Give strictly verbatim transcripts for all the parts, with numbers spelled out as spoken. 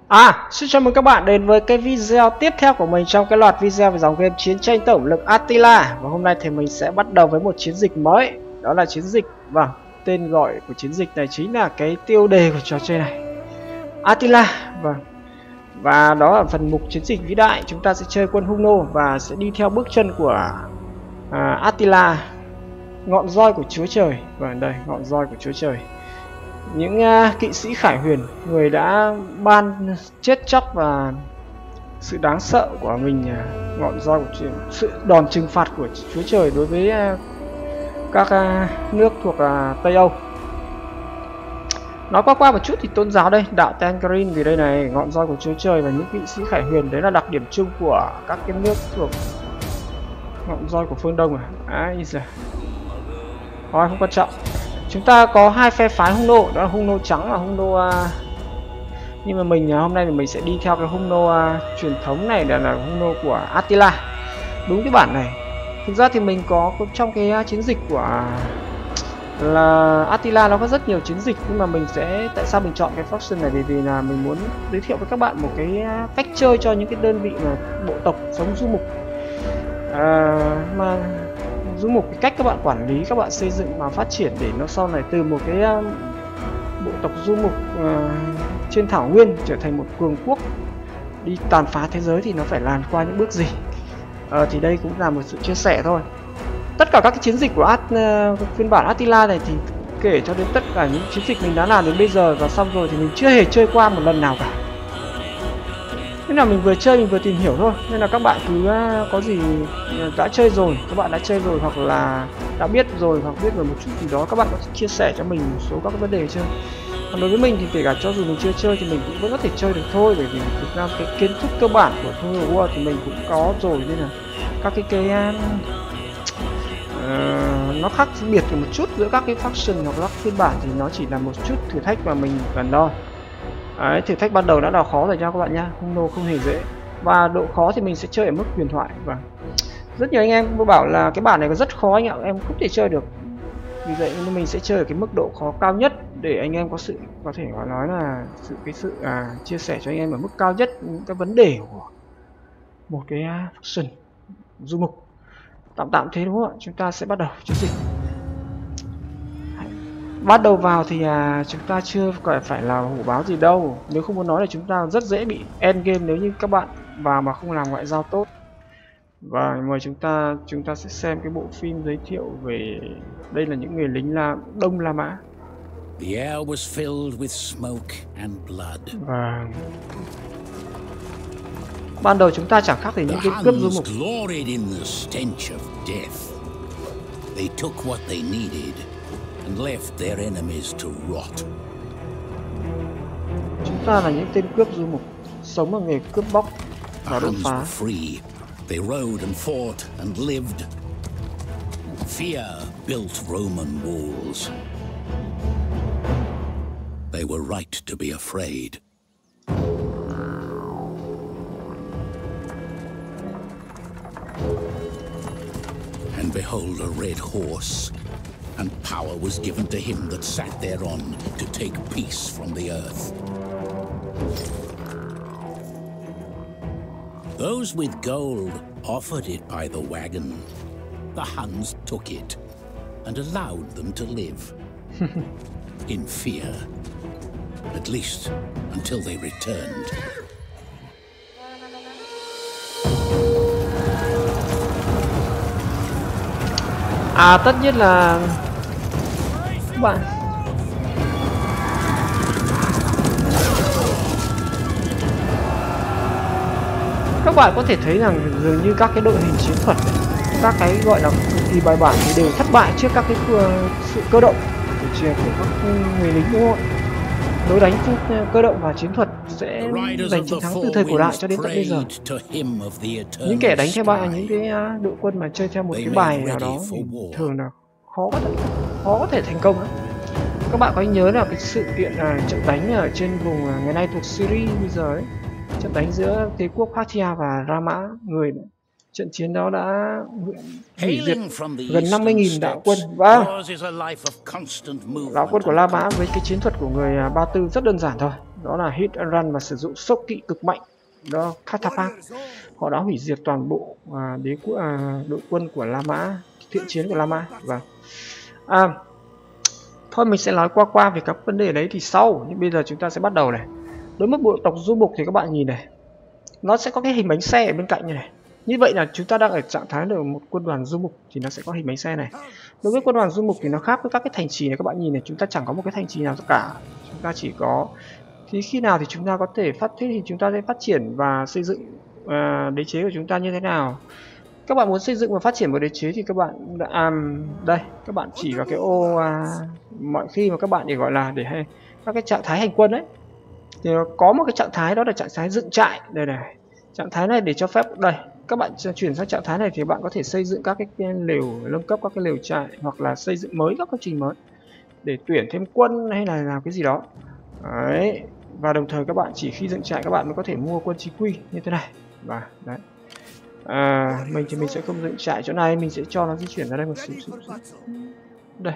À, xin chào mừng các bạn đến với cái video tiếp theo của mình trong cái loạt video về dòng game chiến tranh tổng lực Attila. Và hôm nay thì mình sẽ bắt đầu với một chiến dịch mới. Đó là chiến dịch, vâng, tên gọi của chiến dịch này chính là cái tiêu đề của trò chơi này, Attila. Vâng. Và đó là phần mục chiến dịch vĩ đại. Chúng ta sẽ chơi quân Hung Nô và sẽ đi theo bước chân của à, Attila, ngọn roi của Chúa Trời. Và đây, ngọn roi của Chúa Trời. Những uh, kỵ sĩ Khải Huyền, người đã ban chết chóc và sự đáng sợ của mình, uh, ngọn roi của Chúa, sự đòn trừng phạt của Chúa Trời đối với uh, các uh, nước thuộc uh, Tây Âu. Nói qua qua một chút thì tôn giáo đây, đạo Tangerine vì đây này, ngọn roi của Chúa Trời và những kỵ sĩ Khải Huyền, đấy là đặc điểm chung của các cái nước thuộc ngọn roi của phương Đông à. Ai giời. Thôi không quan trọng. Chúng ta có hai phe phái Hung Nô, đó là Hung Nô trắng và Hung Nô uh, nhưng mà mình uh, hôm nay thì mình sẽ đi theo cái Hung Nô uh, truyền thống này, là, là Hung Nô của Attila. Đúng cái bản này. Thực ra thì mình có trong cái uh, chiến dịch của uh, là Attila nó có rất nhiều chiến dịch, nhưng mà mình sẽ tại sao mình chọn cái faction này, vì vì là mình muốn giới thiệu với các bạn một cái uh, cách chơi cho những cái đơn vị mà bộ tộc sống du mục uh, mà du mục, cái cách các bạn quản lý, các bạn xây dựng và phát triển để nó sau này từ một cái uh, bộ tộc du mục uh, trên thảo nguyên trở thành một cường quốc đi tàn phá thế giới thì nó phải làm qua những bước gì. Uh, thì đây cũng là một sự chia sẻ thôi. Tất cả các cái chiến dịch của At, uh, phiên bản Attila này thì kể cho đến tất cả những chiến dịch mình đã làm đến bây giờ và xong rồi thì mình chưa hề chơi qua một lần nào cả. Nên là mình vừa chơi mình vừa tìm hiểu thôi. Nên là các bạn cứ uh, có gì đã chơi rồi, các bạn đã chơi rồi hoặc là đã biết rồi hoặc biết rồi một chút gì đó, các bạn có thể chia sẻ cho mình một số các cái vấn đề chơi. Còn đối với mình thì kể cả cho dù mình chưa chơi thì mình cũng vẫn có thể chơi được thôi, bởi vì thực ra cái kiến thức cơ bản của Total War thì mình cũng có rồi, nên là các cái cái uh, nó khác biệt một chút giữa các cái faction hoặc các phiên bản thì nó chỉ là một chút thử thách mà mình cần đo. Đấy, thử thách ban đầu đã là khó rồi nha các bạn nhá, Hung Nô không hề dễ. Và độ khó thì mình sẽ chơi ở mức huyền thoại. Và rất nhiều anh em bảo là cái bản này có rất khó anh ạ, em không thể chơi được. Vì vậy nên mình sẽ chơi ở cái mức độ khó cao nhất để anh em có sự có thể gọi nói là sự cái sự à, chia sẻ cho anh em ở mức cao nhất những cái vấn đề của một cái faction du mục. Tạm tạm thế đúng không ạ? Chúng ta sẽ bắt đầu chiến dịch. Bắt đầu vào thì à, chúng ta chưa phải là hổ báo gì đâu. Nếu không muốn nói là chúng ta rất dễ bị end game nếu như các bạn vào mà không làm ngoại giao tốt. Và mời chúng ta chúng ta sẽ xem cái bộ phim giới thiệu về đây là những người lính La Đông La Mã. The air was filled with smoke and blood. Và ban đầu chúng ta chẳng khác gì những cái cướp du mục. Gloried in the stench of death. They took what they needed and left their enemies to rot. Chúng ta là những tên cướp du mục, sống bằng nghề cướp bóc và đốt phá. Free. They rode and fought and lived. Fear built Roman walls. They were right to be afraid. And behold a red horse, and power was given to him that sat thereon to take peace from the earth. Those with gold offered it by the wagon. The Huns took it and allowed them to live in fear, at least until they returned. À, tất nhiên là các bạn các bạn có thể thấy rằng dường như các cái đội hình chiến thuật, các cái gọi là cực kỳ bài bản thì đều thất bại trước các cái sự cơ động của các người lính, đúng không? Đối đánh cơ động và chiến thuật sẽ giành chiến thắng từ thời cổ đại cho đến tận bây giờ. Những kẻ đánh theo bài, những cái đội quân mà chơi theo một cái bài nào đó thì thường là khó có thể, khó có thể thành công đó. Các bạn có nhớ là cái sự kiện là trận đánh ở trên vùng ngày nay thuộc Syria bây giờ ấy, trận đánh giữa đế quốc Parthia và La Mã người Trận chiến đó đã hủy diệt gần năm mươi nghìn đạo quân. Vâng, đạo quân của La Mã với cái chiến thuật của người Ba Tư rất đơn giản thôi. đó là hit and run và sử dụng sốc kỵ cực mạnh. Đó, Catapult. Họ đã hủy diệt toàn bộ à, đế quốc à, đội quân của La Mã, thiện chiến của La Mã. Và à, thôi mình sẽ nói qua qua về các vấn đề đấy thì sau, nhưng bây giờ chúng ta sẽ bắt đầu này. Đối với bộ tộc du mục thì các bạn nhìn này, nó sẽ có cái hình bánh xe ở bên cạnh như này. Như vậy là chúng ta đang ở trạng thái là một quân đoàn du mục thì nó sẽ có hình bánh xe này. Đối với quân đoàn du mục thì nó khác với các cái thành trì này, các bạn nhìn này, chúng ta chẳng có một cái thành trì nào cả. Chúng ta chỉ có thì khi nào thì chúng ta có thể phát thiết thì chúng ta sẽ phát triển và xây dựng uh, đế chế của chúng ta như thế nào. Các bạn muốn xây dựng và phát triển một đế chế thì các bạn à, đây các bạn chỉ vào cái ô à, mọi khi mà các bạn để gọi là để hay các cái trạng thái hành quân đấy thì có một cái trạng thái đó là trạng thái dựng trại. Đây này, trạng thái này để cho phép đây các bạn chuyển sang trạng thái này thì bạn có thể xây dựng các cái lều, nâng cấp các cái lều trại hoặc là xây dựng mới các công trình mới để tuyển thêm quân hay là làm cái gì đó đấy. Và đồng thời các bạn chỉ khi dựng trại các bạn mới có thể mua quân chính quy như thế này. Và đấy à, mình thì mình sẽ không dựng trại chỗ này, mình sẽ cho nó di chuyển ra đây một xíu, xíu, xíu. Đây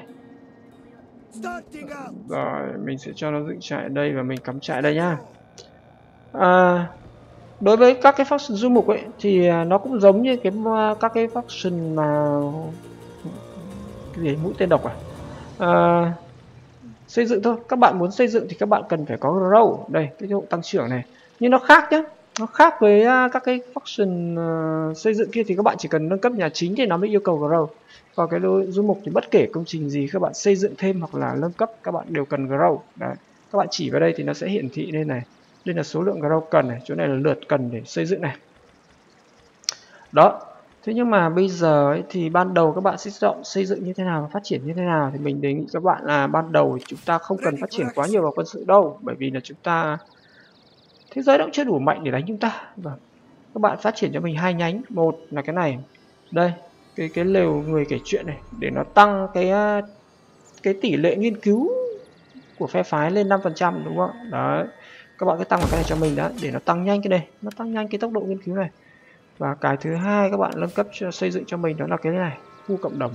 rồi mình sẽ cho nó dựng trại ở đây và mình cắm trại đây nhá. À, đối với các cái faction du mục ấy thì nó cũng giống như cái các cái faction mà cái gì mũi tên độc à, à xây dựng thôi. Các bạn muốn xây dựng thì các bạn cần phải có grow đây, cái độ tăng trưởng này, nhưng nó khác nhé, nó khác với các cái faction uh, xây dựng kia thì các bạn chỉ cần nâng cấp nhà chính thì nó mới yêu cầu grow. Còn cái du mục thì bất kể công trình gì các bạn xây dựng thêm hoặc là nâng cấp các bạn đều cần grow. Đấy, các bạn chỉ vào đây thì nó sẽ hiển thị lên này, đây là số lượng grow cần này, chỗ này là lượt cần để xây dựng này. Đó. Thế nhưng mà bây giờ ấy, thì ban đầu các bạn sẽ chọn xây dựng như thế nào và phát triển như thế nào thì mình đề nghị các bạn là ban đầu chúng ta không cần phát triển quá nhiều vào quân sự đâu, bởi vì là chúng ta thế giới cũng chưa đủ mạnh để đánh chúng ta. Vâng. Các bạn phát triển cho mình hai nhánh, một là cái này, đây cái cái lều người kể chuyện này để nó tăng cái cái tỷ lệ nghiên cứu của phe phái lên năm phần trăm, đúng không? Đấy, các bạn cứ tăng vào cái này cho mình đó để nó tăng nhanh cái này, nó tăng nhanh cái tốc độ nghiên cứu này. Và cái thứ hai các bạn nâng cấp cho, xây dựng cho mình đó là cái này, khu cộng đồng.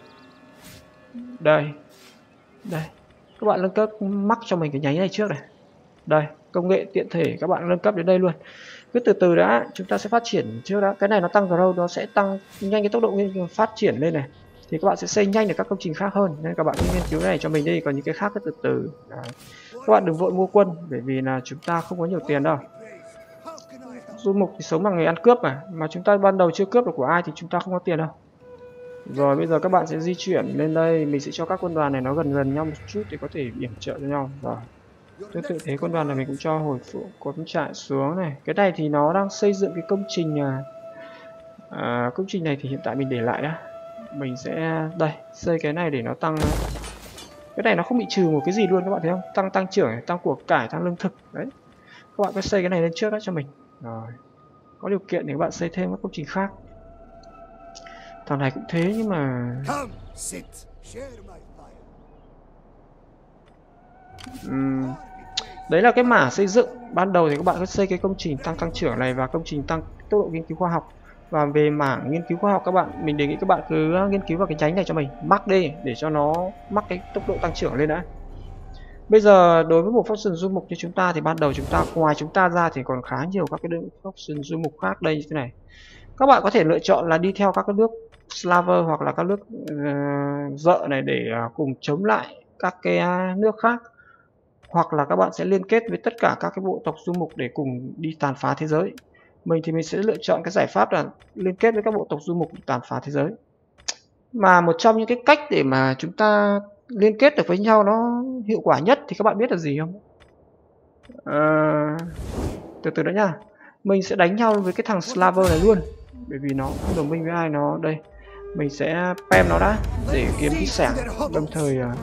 Đây, đây, các bạn nâng cấp mắc cho mình cái nhánh này trước này. Đây, công nghệ tiện thể các bạn nâng cấp đến đây luôn. Cứ từ từ đã, chúng ta sẽ phát triển trước đã. Cái này nó tăng grow, nó sẽ tăng nhanh cái tốc độ phát triển lên này. Thì các bạn sẽ xây nhanh được các công trình khác hơn. Nên các bạn cứ nghiên cứu cái này cho mình đi, còn những cái khác cứ từ từ. Đấy. Các bạn đừng vội mua quân, bởi vì là chúng ta không có nhiều tiền đâu. Du mục thì sống bằng nghề ăn cướp mà, mà chúng ta ban đầu chưa cướp được của ai thì chúng ta không có tiền đâu. Rồi bây giờ các bạn sẽ di chuyển lên đây, mình sẽ cho các quân đoàn này nó gần gần nhau một chút để có thể yểm trợ cho nhau. Rồi. Tương tự thế quân đoàn này mình cũng cho hồi phụ cắm trại xuống này. Cái này thì nó đang xây dựng cái công trình à, à, công trình này thì hiện tại mình để lại đã. Mình sẽ đây xây cái này để nó tăng. Cái này nó không bị trừ một cái gì luôn các bạn thấy không? Tăng tăng trưởng, tăng của cải, tăng lương thực đấy. Các bạn cứ xây cái này lên trước đó cho mình. Rồi. Có điều kiện thì các bạn xây thêm các công trình khác. Thằng này cũng thế nhưng mà uhm. đấy là cái mảng xây dựng. Ban đầu thì các bạn cứ xây cái công trình tăng tăng trưởng này và công trình tăng tốc độ nghiên cứu khoa học. Và về mảng nghiên cứu khoa học các bạn, mình đề nghị các bạn cứ nghiên cứu vào cái nhánh này cho mình, mắc đi để cho nó mắc cái tốc độ tăng trưởng lên đã. Bây giờ đối với một faction du mục như chúng ta thì ban đầu chúng ta ngoài chúng ta ra thì còn khá nhiều các cái faction du mục khác đây như thế này. Các bạn có thể lựa chọn là đi theo các cái nước Slaver hoặc là các nước uh, dợ này để uh, cùng chống lại các cái uh, nước khác, hoặc là các bạn sẽ liên kết với tất cả các cái bộ tộc du mục để cùng đi tàn phá thế giới. Mình thì mình sẽ lựa chọn cái giải pháp là liên kết với các bộ tộc du mục để tàn phá thế giới. Mà một trong những cái cách để mà chúng ta liên kết được với nhau nó hiệu quả nhất thì các bạn biết là gì không? À, từ từ đã nha. Mình sẽ đánh nhau với cái thằng Slaver này luôn, bởi vì nó không đồng minh với ai. Nó đây mình sẽ pem nó đã để kiếm cái sẻng, đồng thời uh,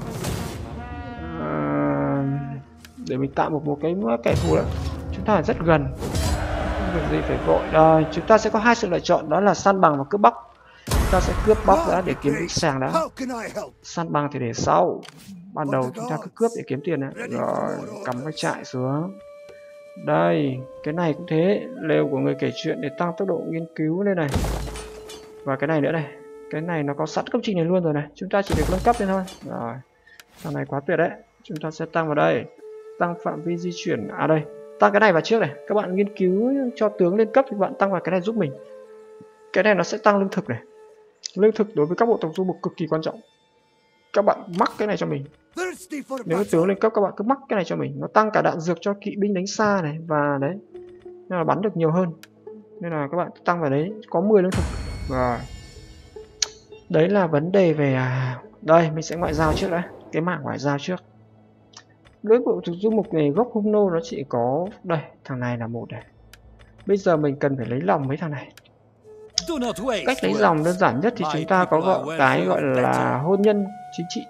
để mình tạo một một cái kẻ thù đó. Chúng ta rất gần, không việc gì phải vội. Rồi chúng ta sẽ có hai sự lựa chọn, đó là săn bằng và cướp bóc. Chúng ta sẽ cướp bóc đã để kiếm cái sẻng đã. Săn bằng thì để sau, ban đầu chúng ta cứ cướp để kiếm tiền này. Rồi cắm cái trại xuống. Đây, cái này cũng thế, lều của người kể chuyện để tăng tốc độ nghiên cứu lên này. Và cái này nữa này, cái này nó có sẵn công trình này luôn rồi này, chúng ta chỉ việc nâng cấp lên thôi. Rồi, thằng này quá tuyệt đấy, chúng ta sẽ tăng vào đây. tăng phạm vi di chuyển. À đây, tăng cái này vào trước này. Các bạn nghiên cứu cho tướng lên cấp thì bạn tăng vào cái này giúp mình. Cái này nó sẽ tăng lương thực này. Lương thực đối với các bộ tộc du mục cực kỳ quan trọng. Các bạn mắc cái này cho mình. Nếu tướng lên cấp các bạn cứ mắc cái này cho mình. Nó tăng cả đạn dược cho kỵ binh đánh xa này. Và đấy, nên là bắn được nhiều hơn. Nên là các bạn tăng vào đấy. Có mười lương thực. Rồi. Đấy là vấn đề về... Đây, mình sẽ ngoại giao trước đã. Cái mảng ngoại giao trước. Đối bộ tộc du mục này gốc hung nô nó chỉ có... Đây, thằng này là một này. Bây giờ mình cần phải lấy lòng mấy thằng này. Cách lấy dòng đơn giản nhất thì chúng ta có gọi cái gọi là hôn nhân chính trị.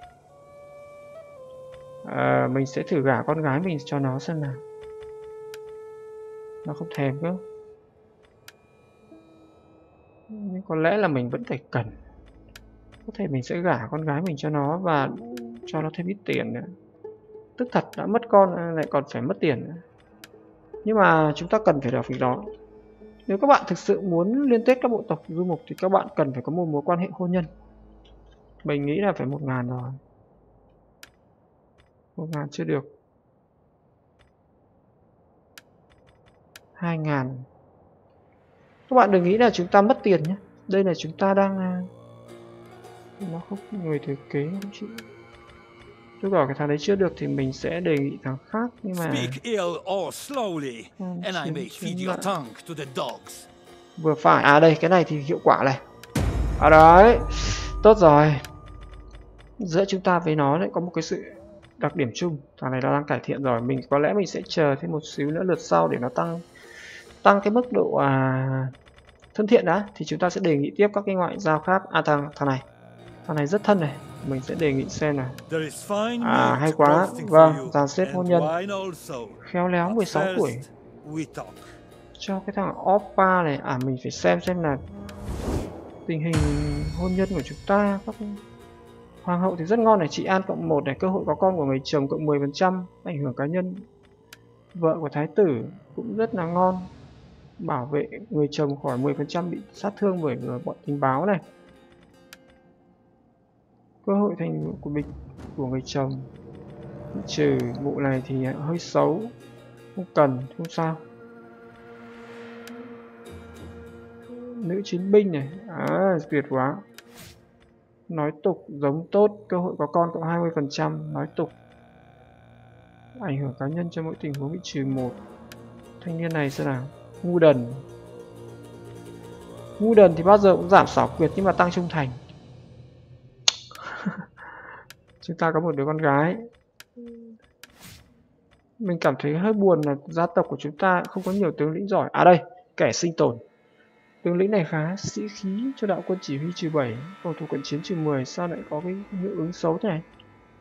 À, mình sẽ thử gả con gái mình cho nó xem nào. Nó không thèm cơ. Nhưng có lẽ là mình vẫn phải cần. Có thể mình sẽ gả con gái mình cho nó và cho nó thêm ít tiền nữa. Tức thật đã mất con lại còn phải mất tiền nữa. Nhưng mà chúng ta cần phải làm việc đó. Nếu các bạn thực sự muốn liên kết các bộ tộc du mục thì các bạn cần phải có một mối quan hệ hôn nhân. Mình nghĩ là phải một ngàn rồi. Một ngàn chưa được. Hai ngàn. Các bạn đừng nghĩ là chúng ta mất tiền nhé. Đây là chúng ta đang... Nó không người thừa kế không chịu. Tôi bảo cái thằng đấy chưa được thì mình sẽ đề nghị thằng khác. Nhưng mà vừa phải. À đây, cái này thì hiệu quả này. À đấy, tốt rồi. Giữa chúng ta với nó lại có một cái sự đặc điểm chung. Thằng này nó đang cải thiện rồi. Mình có lẽ mình sẽ chờ thêm một xíu nữa lượt sau để nó tăng tăng cái mức độ à, thân thiện đã. Thì chúng ta sẽ đề nghị tiếp các cái ngoại giao khác. À thằng, thằng này Thằng này rất thân này. Mình sẽ đề nghị xem nào. À hay quá. Vâng, dàn xếp hôn nhân. Khéo léo mười sáu tuổi. Cho cái thằng Oppa này. À mình phải xem xem là tình hình hôn nhân của chúng ta. Các hoàng hậu thì rất ngon này. Chị An cộng một này. Cơ hội có con của người chồng cộng mười phần trăm. Ảnh hưởng cá nhân. Vợ của thái tử cũng rất là ngon. Bảo vệ người chồng khỏi mười phần trăm bị sát thương bởi bọn tình báo này. Cơ hội thành của mình của người chồng. Trừ bộ này thì hơi xấu. Không cần, không sao. Nữ chiến binh này. À, tuyệt quá. Nói tục giống tốt. Cơ hội có con cộng hai mươi phần trăm. Nói tục. Ảnh hưởng cá nhân cho mỗi tình huống bị trừ một. Thanh niên này xem nào. Ngu đần. Ngu đần thì bao giờ cũng giảm xảo quyệt nhưng mà tăng trung thành. Chúng ta có một đứa con gái. Mình cảm thấy hơi buồn là gia tộc của chúng ta không có nhiều tướng lĩnh giỏi. À đây, kẻ sinh tồn. Tướng lĩnh này khá sĩ khí cho đạo quân chỉ huy trừ bảy. Cầu thủ cận chiến trừ mười. Sao lại có cái hiệu ứng xấu thế này?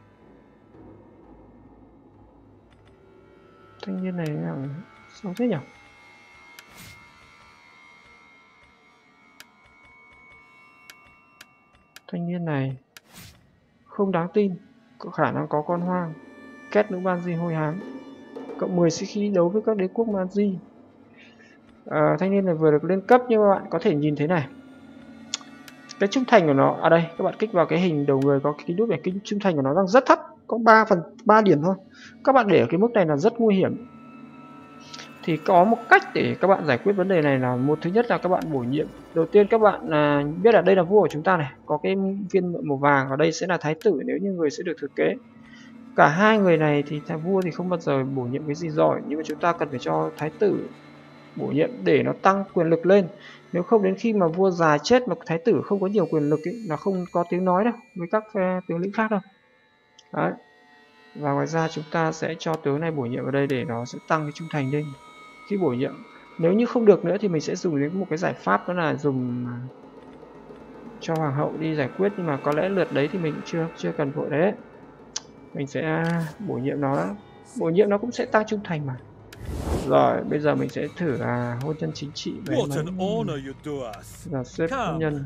Thanh niên này là xấu thế nhỉ? Thanh niên này không đáng tin. Có khả năng có con hoang. Kết nữ ban di hôi hám. Cộng mười sĩ khí đấu với các đế quốc ban di. À, thanh niên này vừa được lên cấp nhưng mà bạn có thể nhìn thấy này. Cái trung thành của nó. À đây, các bạn kích vào cái hình đầu người có cái nút này. Cái trung thành của nó đang rất thấp. Có ba phần ba điểm thôi. Các bạn để ở cái mức này là rất nguy hiểm. Thì có một cách để các bạn giải quyết vấn đề này là một thứ nhất là các bạn bổ nhiệm. Đầu tiên các bạn à, biết là đây là vua của chúng ta này. Có cái viên màu vàng ở đây sẽ là thái tử nếu như người sẽ được thừa kế. Cả hai người này thì thằng vua thì không bao giờ bổ nhiệm cái gì giỏi. Nhưng mà chúng ta cần phải cho thái tử bổ nhiệm để nó tăng quyền lực lên. Nếu không đến khi mà vua già chết mà thái tử không có nhiều quyền lực ấy, là không có tiếng nói đâu với các uh, tướng lĩnh khác đâu. Đấy. Và ngoài ra chúng ta sẽ cho tướng này bổ nhiệm vào đây để nó sẽ tăng cái trung thành lên khi bổ nhiệm. Nếu như không được nữa thì mình sẽ dùng đến một cái giải pháp, đó là dùng cho hoàng hậu đi giải quyết. Nhưng mà có lẽ lượt đấy thì mình chưa chưa cần vội đấy. Mình sẽ bổ nhiệm nó. Bổ nhiệm nó cũng sẽ tăng trung thành mà. Rồi bây giờ mình sẽ thử là hôn nhân chính trị với là xếp hôn nhân.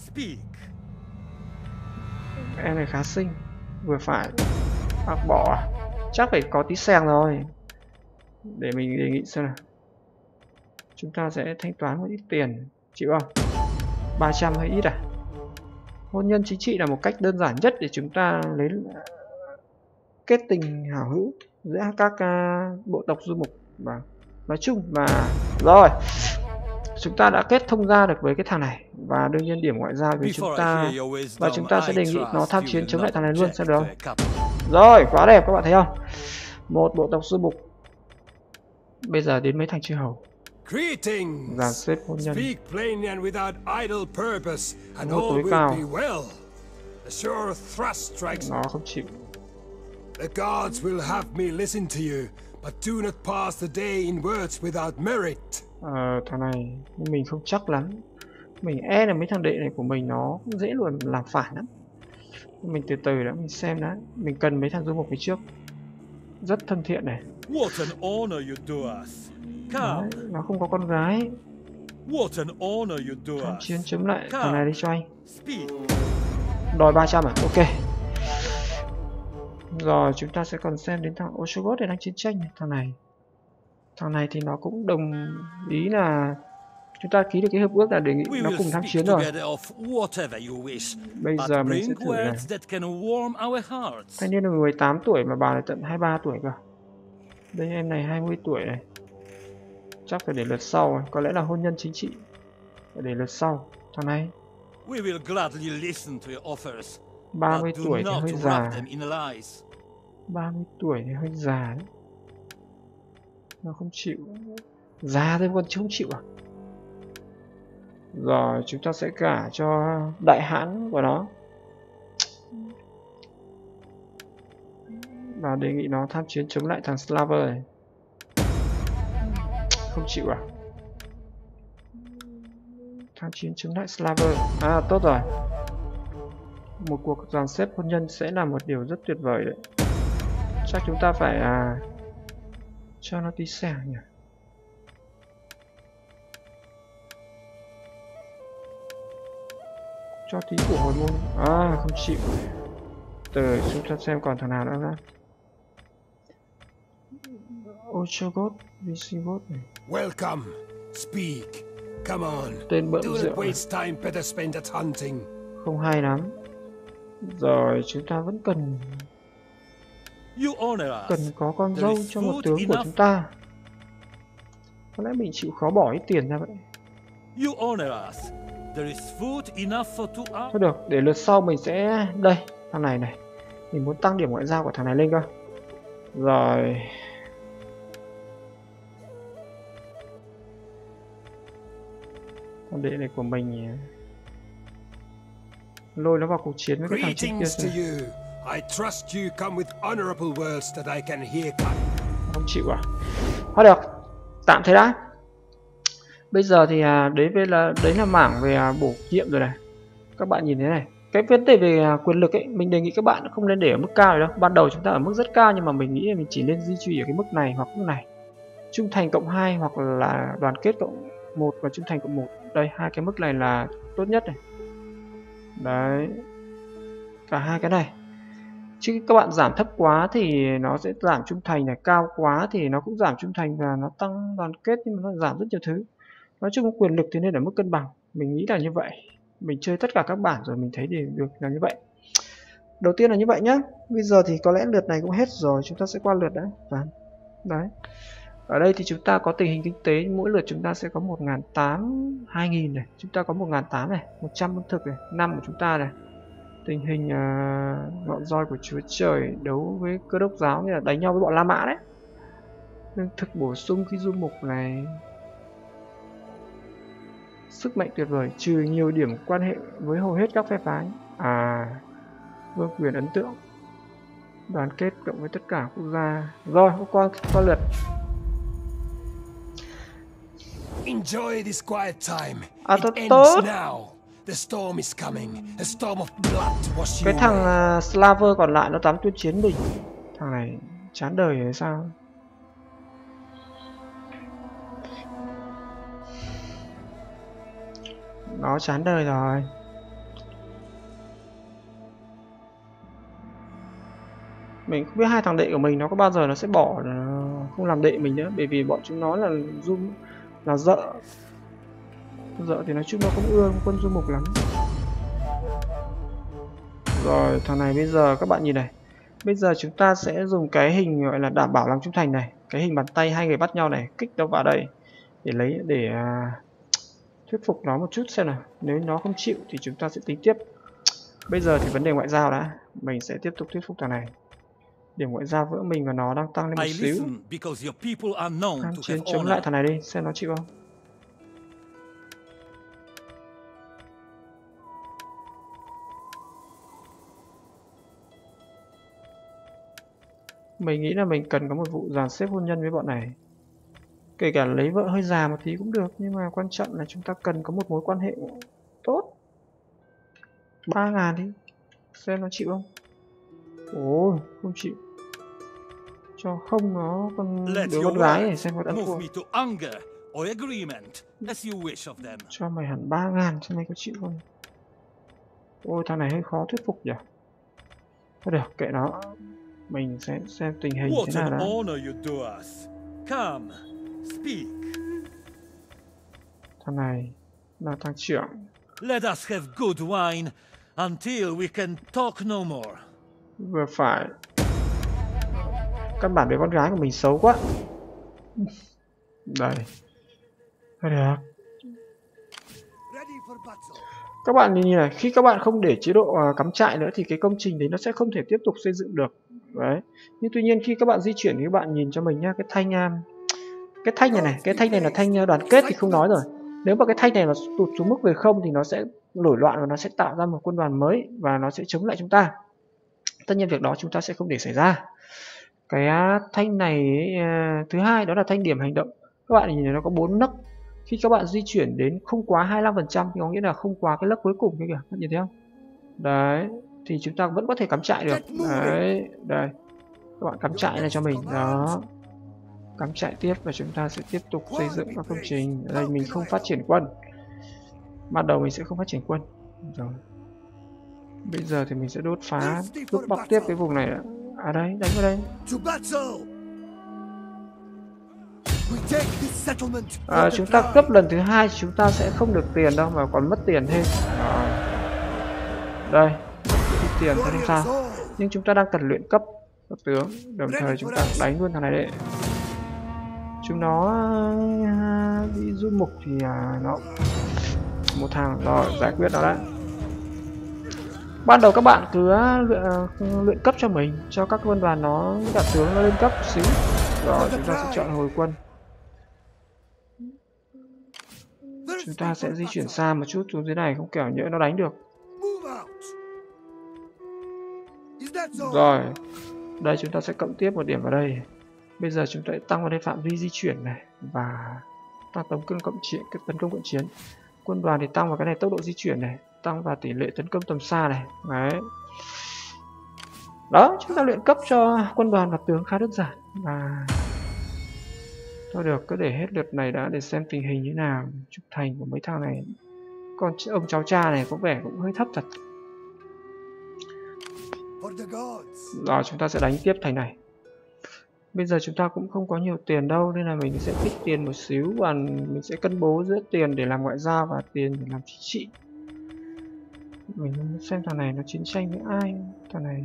Em này khá xinh, vừa phải. Bác bỏ à? Chắc phải có tí xèng rồi. Để mình đề nghị xem nào. Chúng ta sẽ thanh toán một ít tiền. Chịu không? ba trăm hơi ít à? Hôn nhân chính trị là một cách đơn giản nhất để chúng ta lấy kết tình hảo hữu. giữa các uh, bộ tộc du mục. Và nói chung mà rồi chúng ta đã kết thông ra được với cái thằng này, và đương nhiên điểm ngoại giao với chúng ta, và chúng ta sẽ đề nghị nó tham chiến chống lại thằng này luôn, xem được không? Rồi, quá đẹp các bạn thấy không? Một bộ tộc du mục. Bây giờ đến mấy thằng chư hầu. Dàn xếp hôn nhân. Ngô tối cao. Nó không chịu. The gods will have me listen to you, but do not pass the day in words without merit. Ờ, thằng này mình không chắc lắm. Mình e là mấy thằng đệ này của mình nó cũng dễ luôn làm phản lắm. Mình từ từ đã, mình xem đã. Mình cần mấy thằng du mục phía trước. Rất thân thiện này. What an honor you do us. Đấy, nó không có con gái. What an honor you do Tham us. chiến chống lại thằng này đi cho anh. Speak. Đòi ba trăm à? Ok. Rồi chúng ta sẽ còn xem đến thằng Ostrogoth để đang chiến tranh này. Thằng này Thằng này thì nó cũng đồng ý là chúng ta ký được cái hiệp ước là đề nghị nó cùng tham chiến rồi. Bây giờ mình sẽ thử này. Thanh niên là mười tám tuổi mà bà lại tận hai mươi ba tuổi cơ. Đây em này hai mươi tuổi này. Chắc phải để lượt sau rồi. Có lẽ là hôn nhân chính trị. Phải để lượt sau. Thằng này ba mươi tuổi thì hơi già. ba mươi tuổi thì hơi già đấy. Nó không chịu. Già thôi còn không chịu à? Rồi chúng ta sẽ gả cho đại hãn của nó. Và đề nghị nó tham chiến chống lại thằng Slaver này. Không chịu à? Tham chiến chống lại Slaver. À tốt rồi. Một cuộc dàn xếp hôn nhân sẽ là một điều rất tuyệt vời đấy. Chắc chúng ta phải à, cho nó tí xẻng nhỉ. Cho tí của hồi môn. À không chịu. Từ chúng ta xem còn thằng nào nữa ra. Ostrogoth, Visigoth này. Welcome. Speak. Come on. Tên bợm Do not rượu. waste time, better spend it hunting. Không hay lắm. Rồi chúng ta vẫn cần cần có con dâu cho một tướng của chúng ta. Có lẽ mình chịu khó bỏ ít tiền ra vậy. Thôi được, để lượt sau mình sẽ... Đây, thằng này này. Mình muốn tăng điểm ngoại giao của thằng này lên cơ. Rồi. Con đệ này của mình lôi nó vào cuộc chiến với cái thằng trước kia. I trust you come with honorable words that I can hear. Không chịu à? Thôi được, tạm thế đã. Bây giờ thì à, đấy với là đấy là mảng về à, bổ nhiệm rồi này. Các bạn nhìn thế này. Cái vấn đề về à, quyền lực ấy, mình đề nghị các bạn không nên để ở mức cao đâu. Ban đầu chúng ta ở mức rất cao nhưng mà mình nghĩ là mình chỉ nên duy trì ở cái mức này hoặc mức này. Trung thành cộng hai hoặc là đoàn kết cộng một và trung thành cộng một. Đây, hai cái mức này là tốt nhất này. Đấy. Cả hai cái này. Chứ các bạn giảm thấp quá thì nó sẽ giảm trung thành này, cao quá thì nó cũng giảm trung thành và nó tăng đoàn kết, nhưng mà nó giảm rất nhiều thứ. Nói chung quyền lực thì nên ở mức cân bằng. Mình nghĩ là như vậy. Mình chơi tất cả các bản rồi mình thấy thì được là như vậy. Đầu tiên là như vậy nhá. Bây giờ thì có lẽ lượt này cũng hết rồi, chúng ta sẽ qua lượt đã. Và đấy. Ở đây thì chúng ta có tình hình kinh tế, mỗi lượt chúng ta sẽ có một nghìn tám trăm, hai nghìn này, chúng ta có một nghìn tám trăm này, một trăm lương thực này, năm của chúng ta này. Tình hình uh, ngọn roi của Chúa Trời đấu với cơ đốc giáo, như là đánh nhau với bọn La Mã đấy. Lương thực bổ sung khi du mục này. Sức mạnh tuyệt vời, trừ nhiều điểm quan hệ với hầu hết các phe phái. À, vương quyền ấn tượng. Đoàn kết cộng với tất cả quốc gia. Rồi, qua, qua lượt. Enjoy this quiet time. À, It tốt, ends tốt. now. The storm is coming. A storm of blood to wash Cái you thằng away. uh, Slaver còn lại nó dám tuyên chiến mình. Thằng này chán đời hay sao? Nó chán đời rồi. Mình không biết hai thằng đệ của mình nó có bao giờ nó sẽ bỏ nó không làm đệ mình nữa, bởi vì bọn chúng nó là dung là dợ. Dợ thì nói chung nó không ưa quân du mục lắm. Rồi thằng này bây giờ các bạn nhìn này, Bây giờ chúng ta sẽ dùng cái hình gọi là đảm bảo lòng trung thành này, cái hình bàn tay hai người bắt nhau này, kích nó vào đây để lấy để à, thuyết phục nó một chút xem nào. Nếu nó không chịu thì chúng ta sẽ tính tiếp. Bây giờ thì vấn đề ngoại giao đã, mình sẽ tiếp tục thuyết phục thằng này. Điểm ngoại giao giữa mình và nó đang tăng lên một xíu. Kháng chiến chống lại thằng này đi, xem nó chịu không. Mình nghĩ là mình cần có một vụ dàn xếp hôn nhân với bọn này. Kể cả lấy vợ hơi già một tí cũng được, nhưng mà quan trọng là chúng ta cần có một mối quan hệ tốt. Ba ngàn đi, xem nó chịu không. Ồ, không chịu. Cho không nó con đứa con gái này xem có đã thua. Cho mày hẳn ba ngàn xem mày có chịu không. Ôi thằng này hơi khó thuyết phục nhỉ. Thôi được, kệ nó. Mình sẽ xem tình hình thế nào đó. Thằng này là thằng trưởng. Let us have good wine until we can talk no more. Vừa phải. Căn bản với con gái của mình xấu quá. Đây. Thôi được. Các bạn nhìn này, khi các bạn không để chế độ uh, cắm trại nữa thì cái công trình đấy nó sẽ không thể tiếp tục xây dựng được. Đấy. Nhưng tuy nhiên khi các bạn di chuyển thì các bạn nhìn cho mình nhá, cái thanh um, cái thanh này này, cái thanh này là thanh đoàn kết thì không nói rồi. Nếu mà cái thanh này nó tụt xuống mức về không thì nó sẽ nổi loạn và nó sẽ tạo ra một quân đoàn mới và nó sẽ chống lại chúng ta. Tất nhiên việc đó chúng ta sẽ không để xảy ra. Cái thanh này uh, thứ hai đó là thanh điểm hành động. Các bạn nhìn thấy nó có bốn nấc. Khi các bạn di chuyển đến không quá hai mươi lăm phần trăm thì có nghĩa là không quá cái lớp cuối cùng kia kìa, các bạn nhìn thấy không? Đấy, thì chúng ta vẫn có thể cắm trại được. Đấy, đây. Các bạn cắm trại này cho mình, đó. Cắm trại tiếp và chúng ta sẽ tiếp tục xây dựng các công trình. Ở đây mình không phát triển quân. Ban đầu mình sẽ không phát triển quân. Rồi. Bây giờ thì mình sẽ đốt phá, đốt bọc tiếp cái vùng này. À đây, đánh vào đây. À, chúng ta cấp lần thứ hai chúng ta sẽ không được tiền đâu mà còn mất tiền thêm. À. Đây, ít tiền thôi không sao. Nhưng chúng ta đang cần luyện cấp các tướng, đồng thời chúng ta đánh luôn thằng này đấy. Chúng nó bị du mục thì à, nó một thằng rồi giải quyết nó đấy. Ban đầu các bạn cứ luyện, luyện cấp cho mình, cho các quân đoàn nó đại tướng nó lên cấp một xíu. Rồi chúng ta sẽ chọn hồi quân. Chúng ta sẽ di chuyển xa một chút xuống dưới này, không kẻo nhỡ nó đánh được. Rồi, đây chúng ta sẽ cộng tiếp một điểm vào đây. Bây giờ chúng ta tăng vào đây phạm vi di chuyển này và tăng tấn công cộng chiến, cái tấn công cộng chiến. Quân đoàn thì tăng vào cái này tốc độ di chuyển này, tăng vào tỷ lệ tấn công tầm xa này. Đấy. Đó, chúng ta luyện cấp cho quân đoàn và tướng khá đơn giản và thôi được, cứ để hết lượt này đã để xem tình hình như nào, trung thành của mấy thằng này. Còn ông cháu cha này có vẻ cũng hơi thấp thật. Rồi chúng ta sẽ đánh tiếp thành này. Bây giờ chúng ta cũng không có nhiều tiền đâu nên là mình sẽ tích tiền một xíu và mình sẽ cân bố giữa tiền để làm ngoại giao và tiền để làm chính trị. Mình xem thằng này nó chiến tranh với ai. Thằng này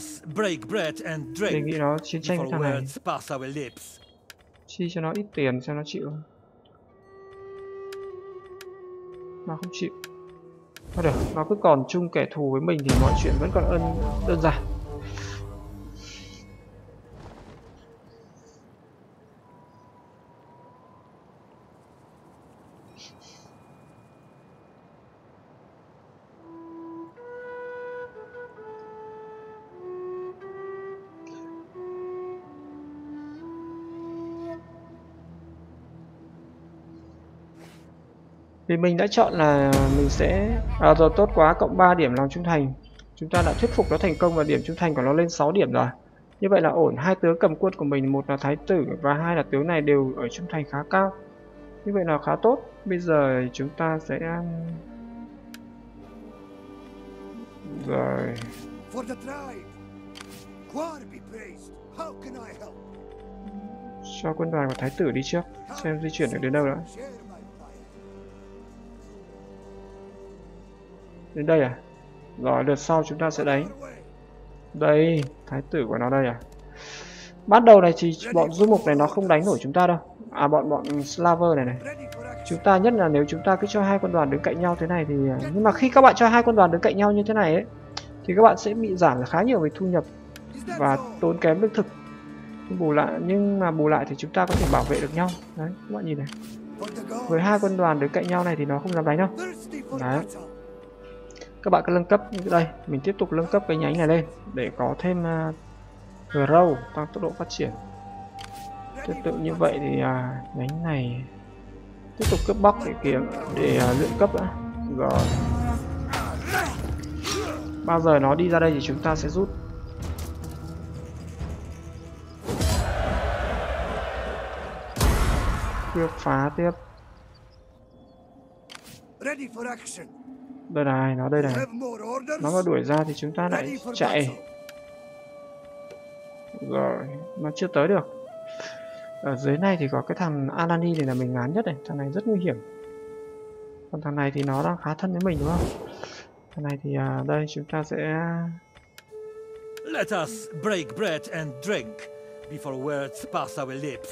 đề nghị nó chiến tranh với thằng này, chi cho nó ít tiền xem nó chịu. Nó không chịu. Thôi được, nó cứ còn chung kẻ thù với mình thì mọi chuyện vẫn còn ân đơn giản. Vì mình đã chọn là mình sẽ à, rồi tốt quá, cộng ba điểm lòng trung thành. Chúng ta đã thuyết phục nó thành công và điểm trung thành của nó lên sáu điểm rồi. Như vậy là ổn, hai tướng cầm quân của mình, một là thái tử và hai là tướng này đều ở trung thành khá cao. Như vậy là khá tốt. Bây giờ chúng ta sẽ rồi cho quân đoàn của thái tử đi trước, xem di chuyển được đến đâu đó. Đến đây à? Rồi lượt sau chúng ta sẽ đánh. Đây, thái tử của nó đây à? Bắt đầu này thì bọn du mục này nó không đánh nổi chúng ta đâu. À bọn bọn Slaver này này. Chúng ta nhất là nếu chúng ta cứ cho hai quân đoàn đứng cạnh nhau thế này thì, nhưng mà khi các bạn cho hai quân đoàn đứng cạnh nhau như thế này ấy thì các bạn sẽ bị giảm khá nhiều về thu nhập và tốn kém lương thực. Nhưng bù lại nhưng mà bù lại thì chúng ta có thể bảo vệ được nhau. Đấy, các bạn nhìn này. Với hai quân đoàn đứng cạnh nhau này thì nó không dám đánh đâu. Đấy. Các bạn cứ nâng cấp đây, mình tiếp tục nâng cấp cái nhánh này lên để có thêm uh, grow, tăng tốc độ phát triển. Tương tự như vậy thì uh, nhánh này tiếp tục cướp bóc để kiếm để uh, luyện cấp đã. Rồi. Bao giờ nó đi ra đây thì chúng ta sẽ rút. Cướp phá tiếp. Đây này, nó đây này. Nó mà đuổi ra thì chúng ta lại chạy. Rồi, nó chưa tới được. Ở dưới này thì có cái thằng Alani này là mình ngán nhất này. Thằng này rất nguy hiểm. Còn thằng này thì nó đang khá thân với mình đúng không? Thằng này thì à, đây chúng ta sẽ... Let us break bread and drink before words pass our lips.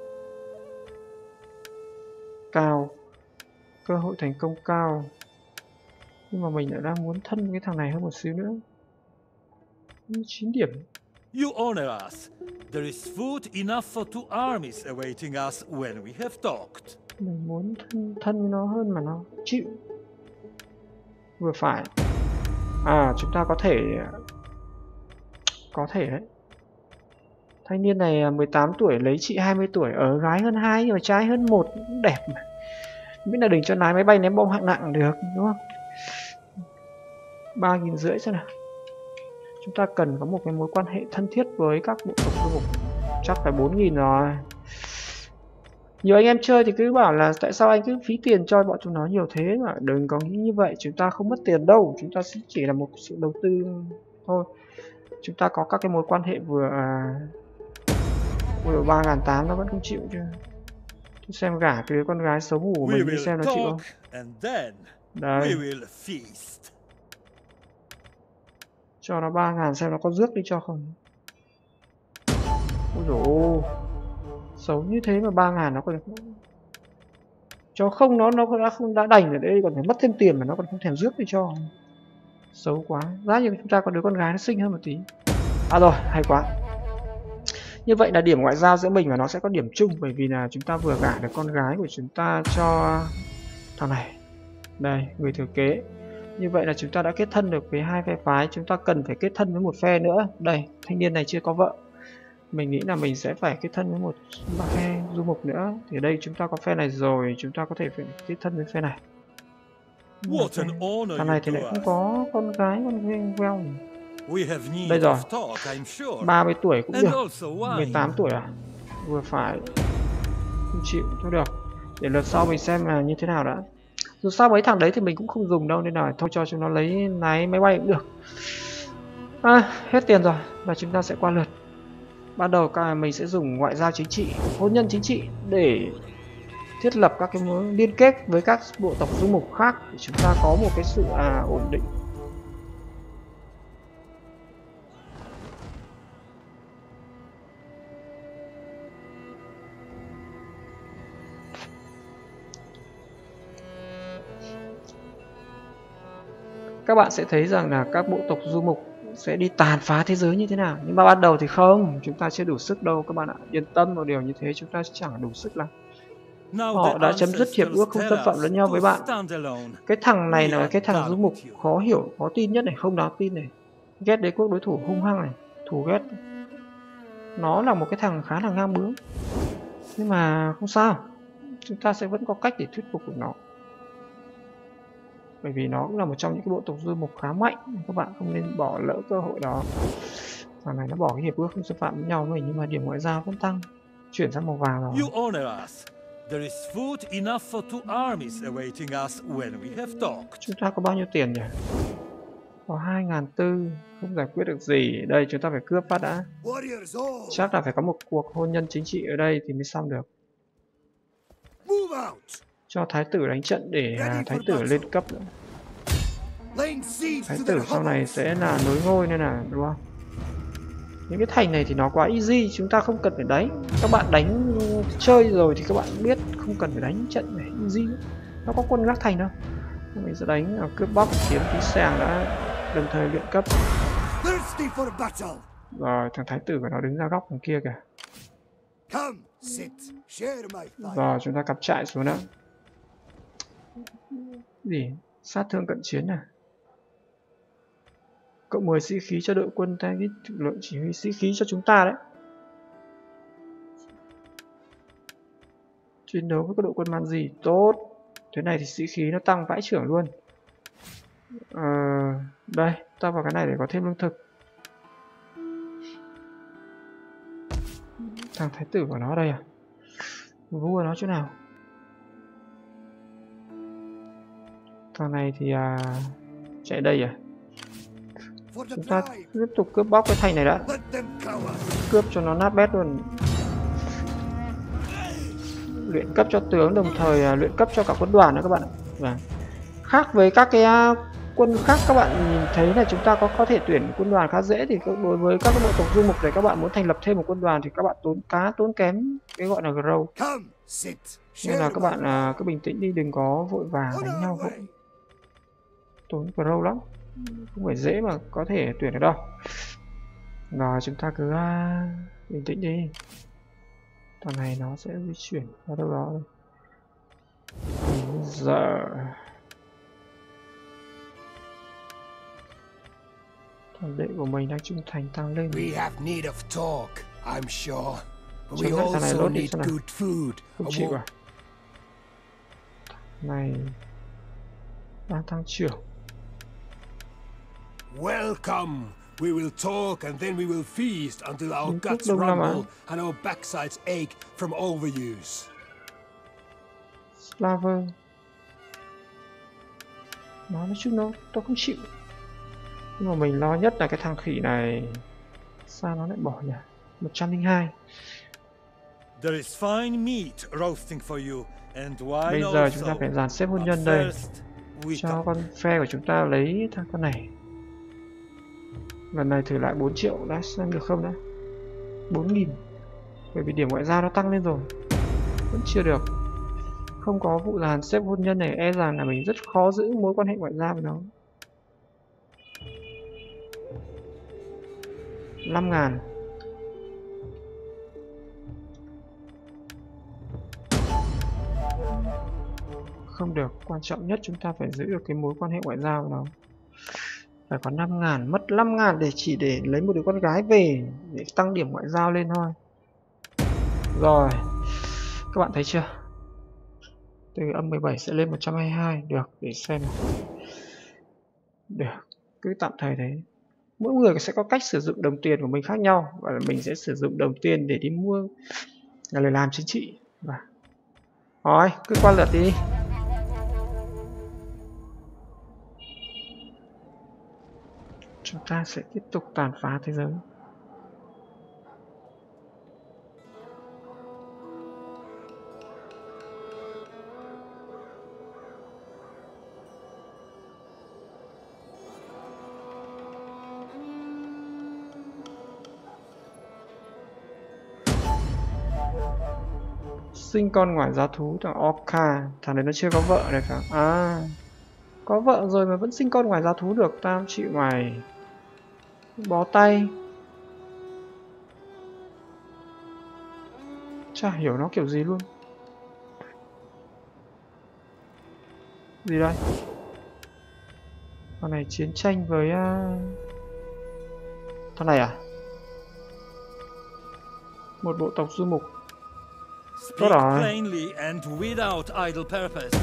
Cao. Cơ hội thành công cao. Nhưng mà mình lại đang muốn thân với cái thằng này hơn một xíu nữa. chín điểm. You honor us. There is food enough for two armies awaiting us when we have talked. Mình muốn thân, thân với nó hơn mà nó chịu. Vừa phải. À, chúng ta có thể... Có thể đấy. Thanh niên này mười tám tuổi lấy chị hai mươi tuổi, ở gái hơn hai nhưng mà trai hơn một, cũng đẹp mà. Biết là đừng cho lái máy bay ném bom hạng nặng được, đúng không? ba nghìn rưỡi xem nào. Chúng ta cần có một cái mối quan hệ thân thiết với các bộ tộc du mục. Chắc phải bốn nghìn rồi. Nhiều anh em chơi thì cứ bảo là tại sao anh cứ phí tiền cho bọn chúng nó nhiều thế, mà đừng có nghĩ như vậy. Chúng ta không mất tiền đâu, chúng ta chỉ là một sự đầu tư thôi. Chúng ta có các cái mối quan hệ vừa à, vừa ba nghìn tám trăm nó vẫn không chịu chứ. Tôi xem gả cái đứa con gái xấu ngủ của mình đi xem nó chịu không. Đây. Cho nó ba nghìn xem nó có rước đi cho không. Ôi dồi ôi. Xấu như thế mà ba nghìn nó còn... Cho không nó nó đã không đã đành ở đây còn phải mất thêm tiền mà nó còn không thèm rước đi cho. Xấu quá. Giá như chúng ta có đứa con gái nó xinh hơn một tí. À rồi, hay quá. Như vậy là điểm ngoại giao giữa mình và nó sẽ có điểm chung, bởi vì là chúng ta vừa gả được con gái của chúng ta cho thằng này. Đây, người thừa kế. Như vậy là chúng ta đã kết thân được với hai phe phái. Chúng ta cần phải kết thân với một phe nữa. Đây, thanh niên này chưa có vợ. Mình nghĩ là mình sẽ phải kết thân với một phe du mục nữa. Thì ở đây chúng ta có phe này rồi, chúng ta có thể phải kết thân với phe này. Thằng này thì lại không có con gái, con veo. Đây rồi, ba mươi tuổi cũng được, mười tám tuổi à? Vừa phải, không chịu, thôi được. Để lượt sau mình xem là như thế nào đã. Dù sao mấy thằng đấy thì mình cũng không dùng đâu, nên là thôi cho chúng nó lấy lái máy bay cũng được. À, hết tiền rồi, và chúng ta sẽ qua lượt. Ban đầu mình sẽ dùng ngoại giao chính trị, hôn nhân chính trị để thiết lập các cái mối liên kết với các bộ tộc du mục khác để chúng ta có một cái sự à, ổn định. Các bạn sẽ thấy rằng là các bộ tộc du mục sẽ đi tàn phá thế giới như thế nào. Nhưng mà ban đầu thì không, chúng ta chưa đủ sức đâu các bạn ạ. Yên tâm một điều như thế, chúng ta chẳng đủ sức lắm. Họ đã chấm dứt hiệp ước không xâm phạm lẫn nhau với bạn. Cái thằng này là cái thằng du mục khó hiểu, khó tin nhất này, không đáng tin này. Ghét đế quốc đối thủ hung hăng này, thù ghét. Nó là một cái thằng khá là ngang bướng. Nhưng mà không sao, chúng ta sẽ vẫn có cách để thuyết phục của nó. Bởi vì nó cũng là một trong những cái bộ tộc du mục khá mạnh, các bạn không nên bỏ lỡ cơ hội đó. Thằng này nó bỏ cái hiệp ước không xâm phạm với nhau với mình, nhưng mà điểm ngoại giao vẫn tăng, chuyển sang màu vàng rồi. Chúng ta có bao nhiêu tiền nhỉ? Có hai nghìn tư, không giải quyết được gì. Đây chúng ta phải cướp phát đã. Chắc là phải có một cuộc hôn nhân chính trị ở đây thì mới xong được. Cho thái tử đánh trận để à, thái tử lên cấp nữa. Thái tử sau này sẽ là nối ngôi nên là đúng không? Những cái thành này thì nó quá easy, chúng ta không cần phải đánh. Các bạn đánh chơi rồi thì các bạn biết không cần phải đánh trận này easy. Nó có quân gác thành đâu. Mình sẽ đánh ở cướp bóc kiếm tí sàng đã, đồng thời luyện cấp. Rồi thằng thái tử của nó đứng ra góc đằng kia kìa. Rồi chúng ta cắm trại xuống đó. Gì? Sát thương cận chiến à? Cộng mười sĩ khí cho đội quân ta, cái lượng chỉ huy sĩ khí cho chúng ta đấy. Chiến đấu với các đội quân man gì? Tốt. Thế này thì sĩ khí nó tăng vãi chưởng luôn. Ờ, đây, ta vào cái này để có thêm lương thực. Thằng thái tử của nó đây à? Vua nó chỗ nào? Thằng này thì à, chạy đây à? Chúng ta tiếp tục cướp bóc cái thành này đã. Cướp cho nó nát bét luôn. Luyện cấp cho tướng, đồng thời à, luyện cấp cho cả quân đoàn nữa các bạn ạ. Và khác với các cái uh, quân khác, các bạn nhìn thấy là chúng ta có có thể tuyển quân đoàn khá dễ. Thì đối với các cái bộ tộc du mục này, các bạn muốn thành lập thêm một quân đoàn thì các bạn tốn cá tốn kém cái gọi là grow. Nên là các bạn uh, cứ bình tĩnh đi, đừng có vội vàng đánh nhau vội. Tốn grow lắm, không phải dễ mà có thể tuyển được đâu. Rồi chúng ta cứ uh, bình tĩnh đi. Thằng này nó sẽ di chuyển ra đâu đó. Bây giờ thằng đệ của mình đang trung thành tăng lên. We have need of talk, I'm sure. But Chấm we hết thằng này also lốt đi need xem nào. good food. Không A chịu war- à? Này đang tăng trưởng. Welcome. We will talk and then we will feast until our Đúng guts đông lắm à? rumble and our backsides ache from overuse. Slaver nó nói chung nó tôi không chịu. Nhưng mà mình lo nhất là cái thằng khỉ này. Sao nó lại bỏ nhỉ? một trăm lẻ hai. There is fine meat roasting for you and wine Bây giờ also. chúng ta phải dàn xếp hôn But nhân đây. first, we Cho come. con phe của chúng ta lấy thằng con này. Lần này thử lại bốn triệu đã xem được không đã. bốn nghìn. Bởi vì điểm ngoại giao nó tăng lên rồi. Vẫn chưa được. Không có vụ dàn xếp hôn nhân này, e rằng là mình rất khó giữ mối quan hệ ngoại giao với nó. năm ngàn. Không được, quan trọng nhất chúng ta phải giữ được cái mối quan hệ ngoại giao với nó. Phải có năm ngàn, mất năm ngàn để chỉ để lấy một đứa con gái về để tăng điểm ngoại giao lên thôi. Rồi, các bạn thấy chưa? Từ âm mười bảy sẽ lên một trăm hai mươi hai. Được, để xem nào. Được, cứ tạm thời thế. Mỗi người sẽ có cách sử dụng đồng tiền của mình khác nhau. Và mình sẽ sử dụng đồng tiền để đi mua là để làm chính trị. Và rồi, cứ qua lượt đi. Chúng ta sẽ tiếp tục tàn phá thế giới. Sinh con ngoài giá thú thằng Orca. Thằng này nó chưa có vợ này cả. À, có vợ rồi mà vẫn sinh con ngoài giá thú được. Tao chịu mày. Bó tay. Chả hiểu nó kiểu gì luôn. Gì đây? Thằng này chiến tranh với uh... thằng này à? Một bộ tộc du mục. Speak plainly and without idle purpose.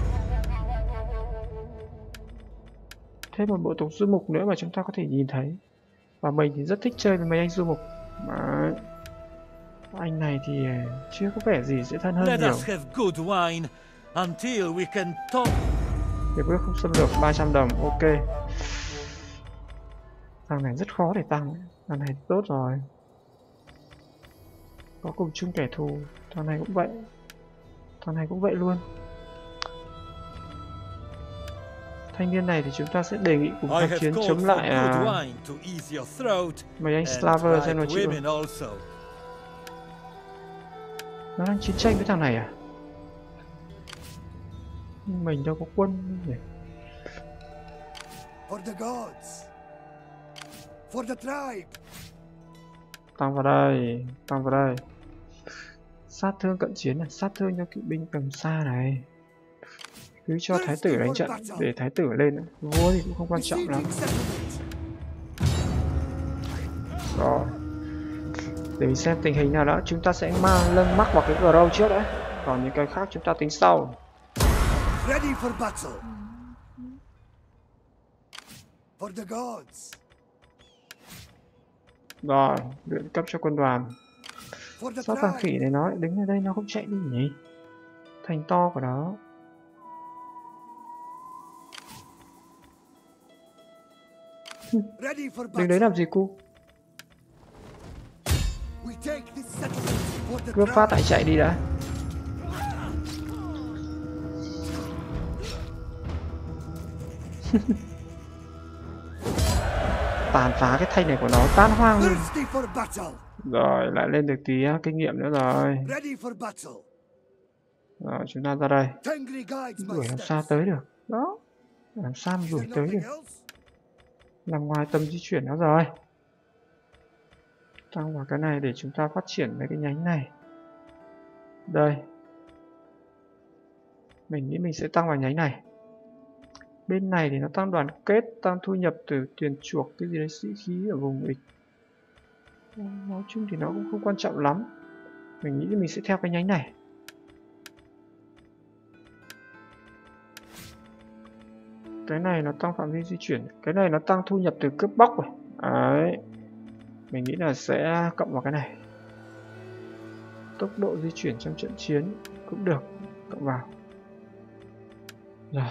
Thêm một bộ tộc du mục nữa mà chúng ta có thể nhìn thấy. Và mình thì rất thích chơi với mấy anh du mục. Mà anh này thì chưa có vẻ gì sẽ thân hơn Let nhiều. us have good wine until we can talk. Hiệp ước không xâm lược ba trăm đồng, ok. Thằng này rất khó để tăng. Thằng này tốt rồi. Có cùng chung kẻ thù. Thằng này cũng vậy. Thằng này cũng vậy luôn. Thanh niên này thì chúng ta sẽ đề nghị cùng I tác have chiến called chống for lại good à, wine to ease your throat mấy anh and Slaver xem nó bright chịu. women also. Nó đang chiến tranh với thằng này à? Nhưng mình đâu có quân nhỉ? For the gods. For the tribe. Tăng vào đây, tăng vào đây. Sát thương cận chiến này, sát thương cho kỵ binh tầm xa này. Cứ cho thái tử đánh trận để thái tử lên, vua thì cũng không quan trọng lắm. Rồi. Để mình xem tình hình nào đó, chúng ta sẽ mang lưng mắc vào cái Grow trước đấy. Còn những cái khác chúng ta tính sau. Ready for battle. For the gods. Rồi, luyện cấp cho quân đoàn. For the Sao thằng tribe. khỉ này nó lại đứng ở đây nó không chạy đi nhỉ? Thành to của nó. Ready for Đứng đấy battle. làm gì cu? We take this settlement for the Cướp phát tribe. tại chạy đi đã. Tàn phá cái thanh này của nó, tan hoang luôn. Thirsty for battle. Rồi, lại lên được tí uh, kinh nghiệm nữa rồi. Ready for battle. Rồi, chúng ta ra đây. Tengri guides my Đuổi làm steps. sao tới được. Đó. Làm sao mà Is đuổi there tới nothing được. else? Nằm ngoài tầm di chuyển nó rồi. Tăng vào cái này để chúng ta phát triển mấy cái nhánh này. Đây. Mình nghĩ mình sẽ tăng vào nhánh này. Bên này thì nó tăng đoàn kết, tăng thu nhập từ tiền chuộc, cái gì đấy, sĩ khí ở vùng địch. Nói chung thì nó cũng không quan trọng lắm. Mình nghĩ mình sẽ theo cái nhánh này. Cái này nó tăng phạm vi di chuyển. Cái này nó tăng thu nhập từ cướp bóc rồi. Đấy. Mình nghĩ là sẽ cộng vào cái này. Tốc độ di chuyển trong trận chiến cũng được. Cộng vào. Rồi.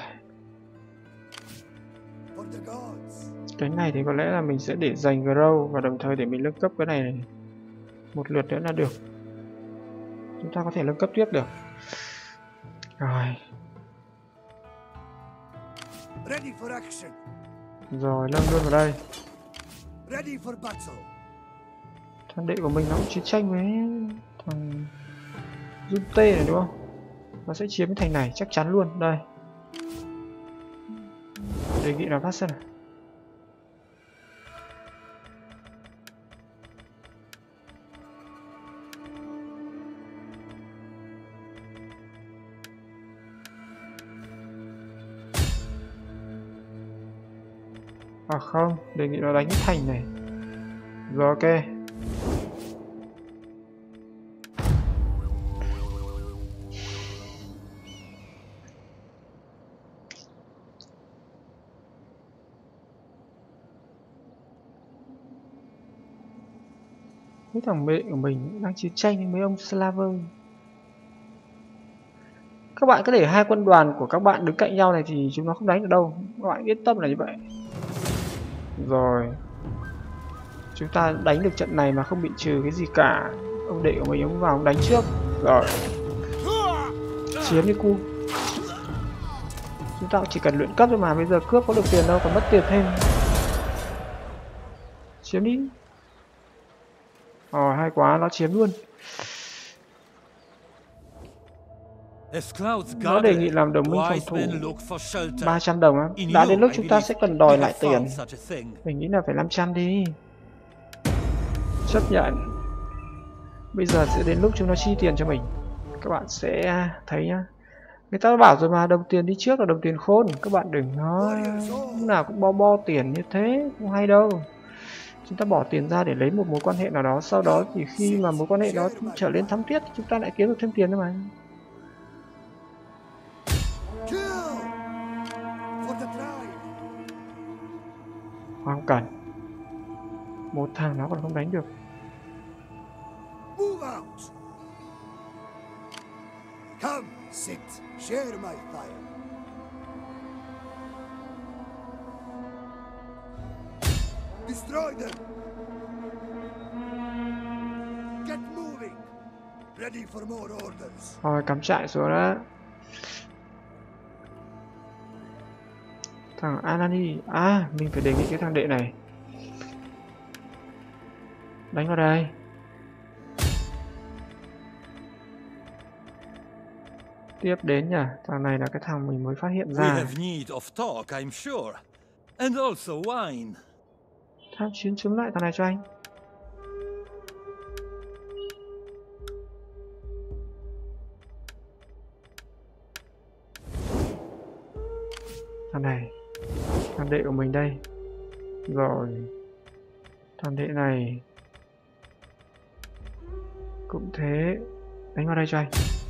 For the gods. Cái này thì có lẽ là mình sẽ để dành Grow và đồng thời để mình nâng cấp cái này, này một lượt nữa là được. Chúng ta có thể nâng cấp tiếp được. Rồi. Ready for action. Rồi nâng luôn vào đây. Ready for battle. Thằng đệ của mình nó cũng chiến tranh với thằng Junte này đúng không? Nó sẽ chiếm cái thành này chắc chắn luôn. Đây. Đề nghị là phát sân này. À không, đề nghị nó đánh cái thành này. Rồi ok. Cái thằng mẹ của mình đang chiến tranh với mấy ông Slaver. Các bạn cứ để hai quân đoàn của các bạn đứng cạnh nhau này thì chúng nó không đánh được đâu. Các bạn yên tâm là như vậy. Rồi. Chúng ta đánh được trận này mà không bị trừ cái gì cả. Ông đệ của mình ông vào ông đánh trước. Rồi. Chiếm đi cu. Chúng ta chỉ cần luyện cấp thôi mà. Bây giờ cướp có được tiền đâu, còn mất tiền thêm. Chiếm đi. Ồ hay quá, nó chiếm luôn. Nó đề nghị làm đồng minh phòng thủ ba trăm đồng á. Đã đến lúc chúng ta sẽ cần đòi lại tiền. Mình nghĩ là phải năm trăm đi. Chấp nhận. Bây giờ sẽ đến lúc chúng nó chi tiền cho mình. Các bạn sẽ thấy nhá. Người ta bảo rồi mà, đồng tiền đi trước là đồng tiền khôn. Các bạn đừng nó lúc nào cũng bo bo tiền như thế, không hay đâu. Chúng ta bỏ tiền ra để lấy một mối quan hệ nào đó, sau đó thì khi mà mối quan hệ đó trở lên thắm thiết chúng ta lại kiếm được thêm tiền nữa mà. Không cần. Một thằng nó còn không đánh được. Move out. Come, sit, share my fire. Destroy them. Get moving. Ready for more orders. Rồi cắm trại xuống đó. Thằng Anani. À, mình phải đề nghị cái thằng đệ này đánh vào đây. Tiếp đến nhỉ, thằng này là cái thằng mình mới phát hiện We ra. have need of talk, I'm sure. And also wine. Tham chiến chống lại thằng này cho anh. Thằng này, thằng đệ của mình đây. Rồi, thằng đệ này cũng thế, đánh vào đây cho anh.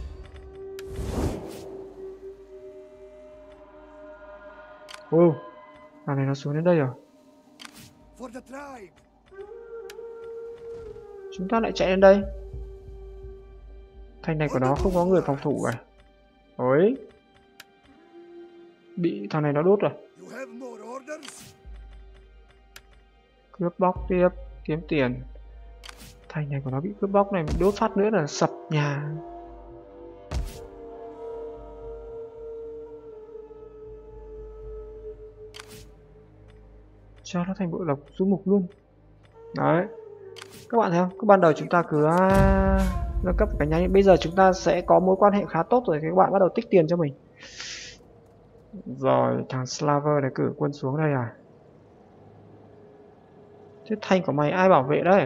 Wow, thằng này nó xuống đến đây rồi. Chúng ta lại chạy đến đây. Thành này của nó không có người phòng thủ à? Ôi, bị thằng này nó đốt rồi. Cướp bóc tiếp, kiếm tiền. Thành này của nó bị cướp bóc này, đốt phát nữa là sập nhà. Cho nó thành bộ lộc du mục luôn. Đấy, các bạn thấy không? Cứ ban đầu chúng ta cứ nâng cấp cái nhánh, bây giờ chúng ta sẽ có mối quan hệ khá tốt rồi thì các bạn bắt đầu tích tiền cho mình. Rồi, thằng Slaver này cử quân xuống đây à? Thế thành của mày ai bảo vệ đấy?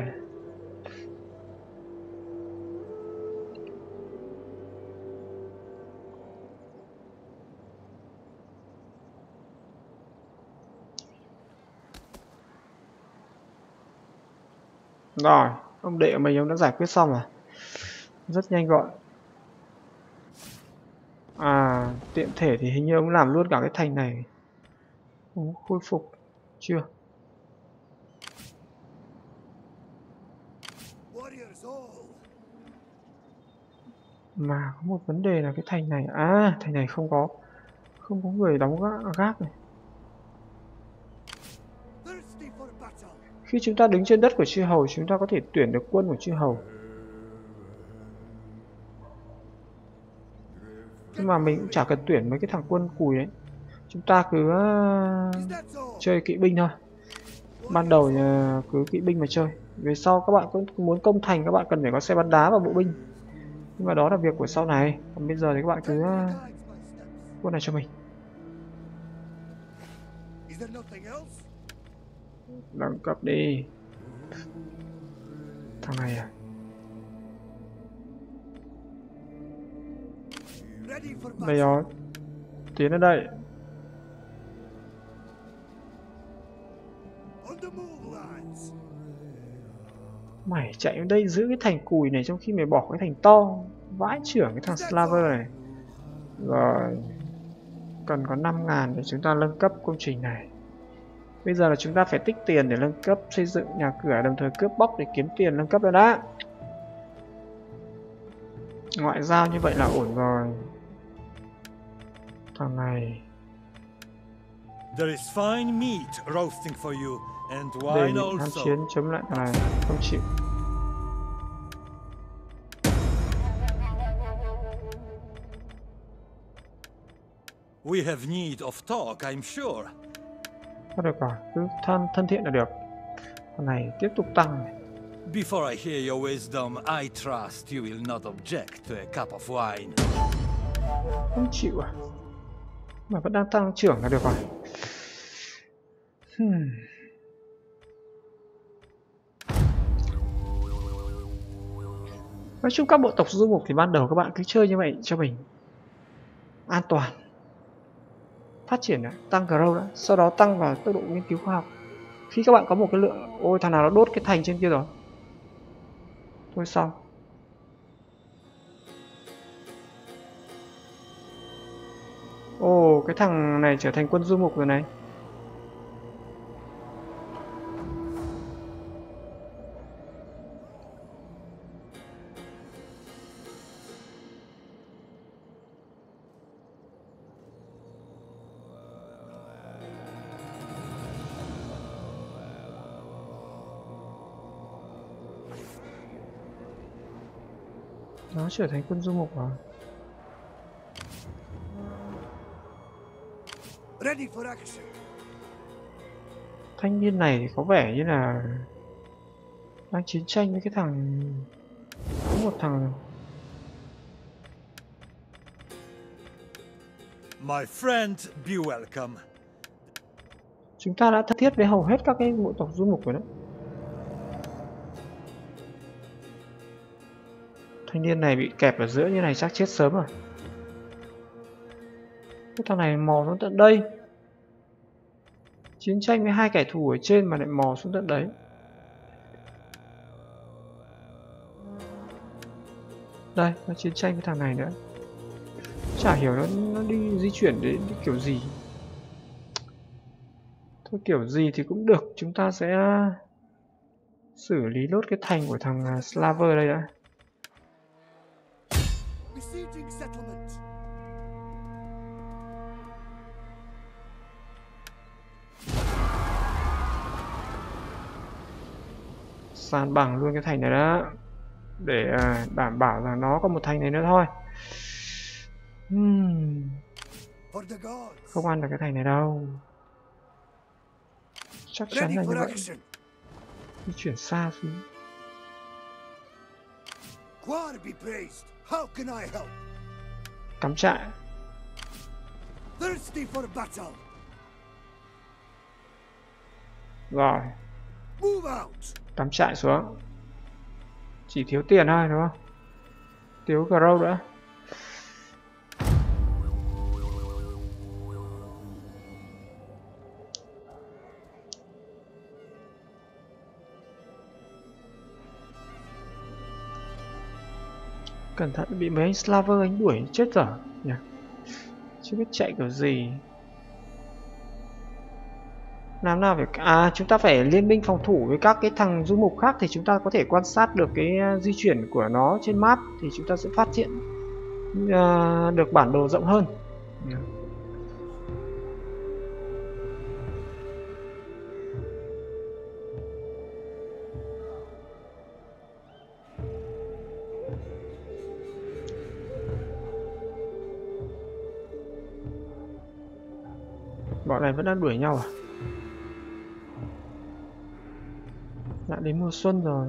Rồi, ông đệ của mình ông đã giải quyết xong rồi. Rất nhanh gọn. À, tiện thể thì hình như ông làm luôn cả cái thành này. Ông khôi phục chưa? Mà có một vấn đề là cái thành này, à, thành này không có không có người đóng gác, gác này. Khi chúng ta đứng trên đất của chư hầu, chúng ta có thể tuyển được quân của chư hầu. Nhưng mà mình cũng chả cần tuyển mấy cái thằng quân cùi đấy. Chúng ta cứ uh, chơi kỵ binh thôi. Ban đầu uh, cứ kỵ binh mà chơi. Về sau các bạn cũng muốn công thành, các bạn cần phải có xe bắn đá và bộ binh. Nhưng mà đó là việc của sau này. Còn bây giờ thì các bạn cứ uh, quân này cho mình. Nâng cấp đi. Thằng này à? Đây rồi. Tiến đến đây. Mày chạy đến đây giữ cái thành cùi này trong khi mày bỏ cái thành to. Vãi trưởng cái thằng Slaver này. Rồi. Cần có năm ngàn để chúng ta nâng cấp công trình này. Bây giờ là chúng ta phải tích tiền để nâng cấp xây dựng nhà cửa, đồng thời cướp bóc để kiếm tiền nâng cấp rồi đã. Ngoại giao như vậy là ổn rồi. Thằng này There is fine meat roasting for you and đề wine nghị tham also. chiến chống lại thằng này, không chịu. We have need of talk, I'm sure. Có được rồi, cứ thân thân thiện là được. Thằng này tiếp tục tăng này. Before I hear your wisdom, I trust you will not object to a cup of wine. Không chịu à? Mà vẫn đang tăng trưởng là được rồi. Hmm. Nói chung các bộ tộc du mục thì ban đầu các bạn cứ chơi như vậy cho mình an toàn. Phát triển đã, tăng grow đã, sau đó tăng vào tốc độ nghiên cứu khoa học. Khi các bạn có một cái lượng, ôi thằng nào nó đốt cái thành trên kia rồi. Thôi xong. Ồ, cái thằng này trở thành quân du mục rồi này. Nó trở thành quân du mục à? Ready for action. Thanh niên này thì có vẻ như là đang chiến tranh với cái thằng, có một thằng. My friend, be welcome. Chúng ta đã thân thiết với hầu hết các cái bộ tộc du mục rồi đấy. Thanh niên này bị kẹp ở giữa như này chắc chết sớm rồi. Cái thằng này mò xuống tận đây. Chiến tranh với hai kẻ thù ở trên mà lại mò xuống tận đấy. Đây, nó chiến tranh với thằng này nữa. Chả hiểu nó, nó đi di chuyển đến kiểu gì. Thôi kiểu gì thì cũng được. Chúng ta sẽ xử lý lốt cái thành của thằng Slaver đây đã. Besieging settlement. San bằng luôn cái thành này đó. Để uh, đảm bảo rằng nó có một thành này nữa thôi. Hmm. Không ăn được cái thành này đâu. Chắc chắn là như vậy. Di chuyển xa xuống. Cắm trại. Rồi. Cắm trại xuống. Chỉ thiếu tiền thôi đúng không? Thiếu grow nữa. Cẩn thận bị mấy anh Slaver anh đuổi chết dở nhỉ. Chưa biết chạy kiểu gì. Làm nào phải... À chúng ta phải liên minh phòng thủ với các cái thằng du mục khác thì chúng ta có thể quan sát được cái di chuyển của nó trên map. Thì chúng ta sẽ phát hiện uh, được bản đồ rộng hơn. Bọn này vẫn đang đuổi nhau à? Đã đến mùa xuân rồi.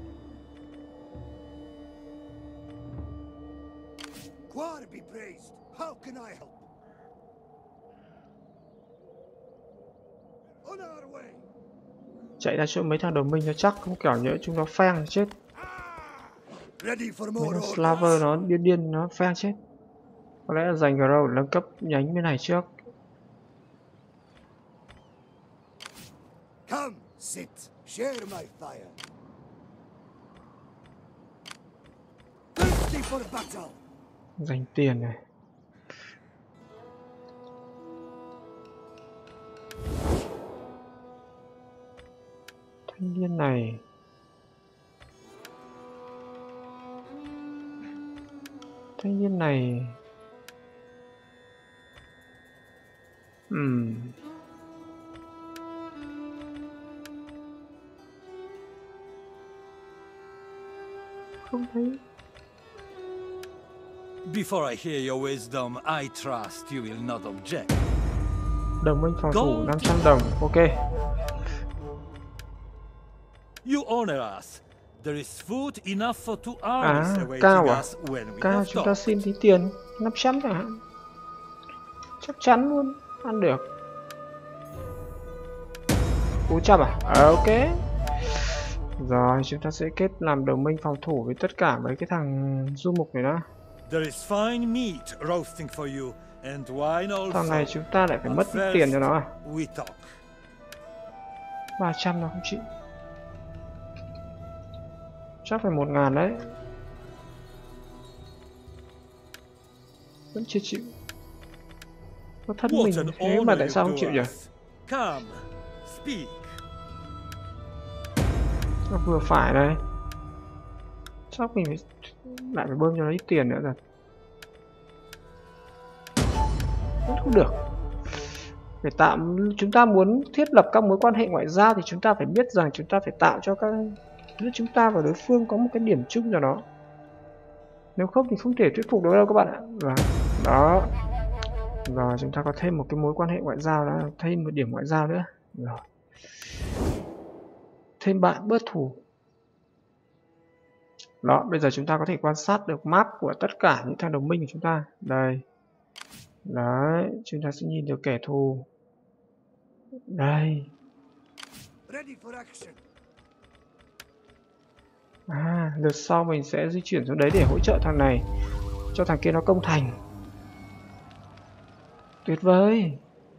Chạy ra chỗ mấy thằng đồng minh nó chắc không kiểu nhỡ chúng nó phang chết. Mấy thằng Slaver nó điên điên nó phang chết. Có lẽ là giành grow nâng cấp nhánh bên này trước. Come, sit, share my fire. Thirsty for battle. Dành tiền này. Thanh niên này. Thanh niên này. Ừm. Không thấy. Before I hear your wisdom, I trust you will not object. Đồng minh phòng thủ năm trăm đồng, ok. You honor us. There is food enough for two armies À, awaiting cao à? us when we Cao have chúng ta stopped. xin tí tiền năm trăm chẳng hạn. Chắc chắn luôn, ăn được. bốn trăm à? À ok. Rồi chúng ta sẽ kết làm đồng minh phòng thủ với tất cả mấy cái thằng du mục này đó. There is fine meat roasting for you and wine also. Thằng này chúng ta lại phải But mất ít first, tiền cho nó à? we talk. ba trăm nó không chịu. Chắc phải một ngàn đấy. Vẫn chưa chịu. Có thân What mình an thế mà honor tại you sao không do chịu nhỉ? us. Come, speak. Nó vừa phải đây. Chắc mình phải... lại phải bơm cho nó ít tiền nữa rồi. Vẫn không được. Để tạo, chúng ta muốn thiết lập các mối quan hệ ngoại giao thì chúng ta phải biết rằng chúng ta phải tạo cho các giữa chúng ta và đối phương có một cái điểm chung nào đó. Nếu không thì không thể thuyết phục được đâu các bạn ạ. Đó. Rồi chúng ta có thêm một cái mối quan hệ ngoại giao, đó thêm một điểm ngoại giao nữa. Rồi. Thêm bạn bớt thù. Đó, bây giờ chúng ta có thể quan sát được map của tất cả những thằng đồng minh của chúng ta. Đây. Đấy, chúng ta sẽ nhìn được kẻ thù. Đây. À, lượt sau mình sẽ di chuyển xuống đấy để hỗ trợ thằng này, cho thằng kia nó công thành. Tuyệt vời.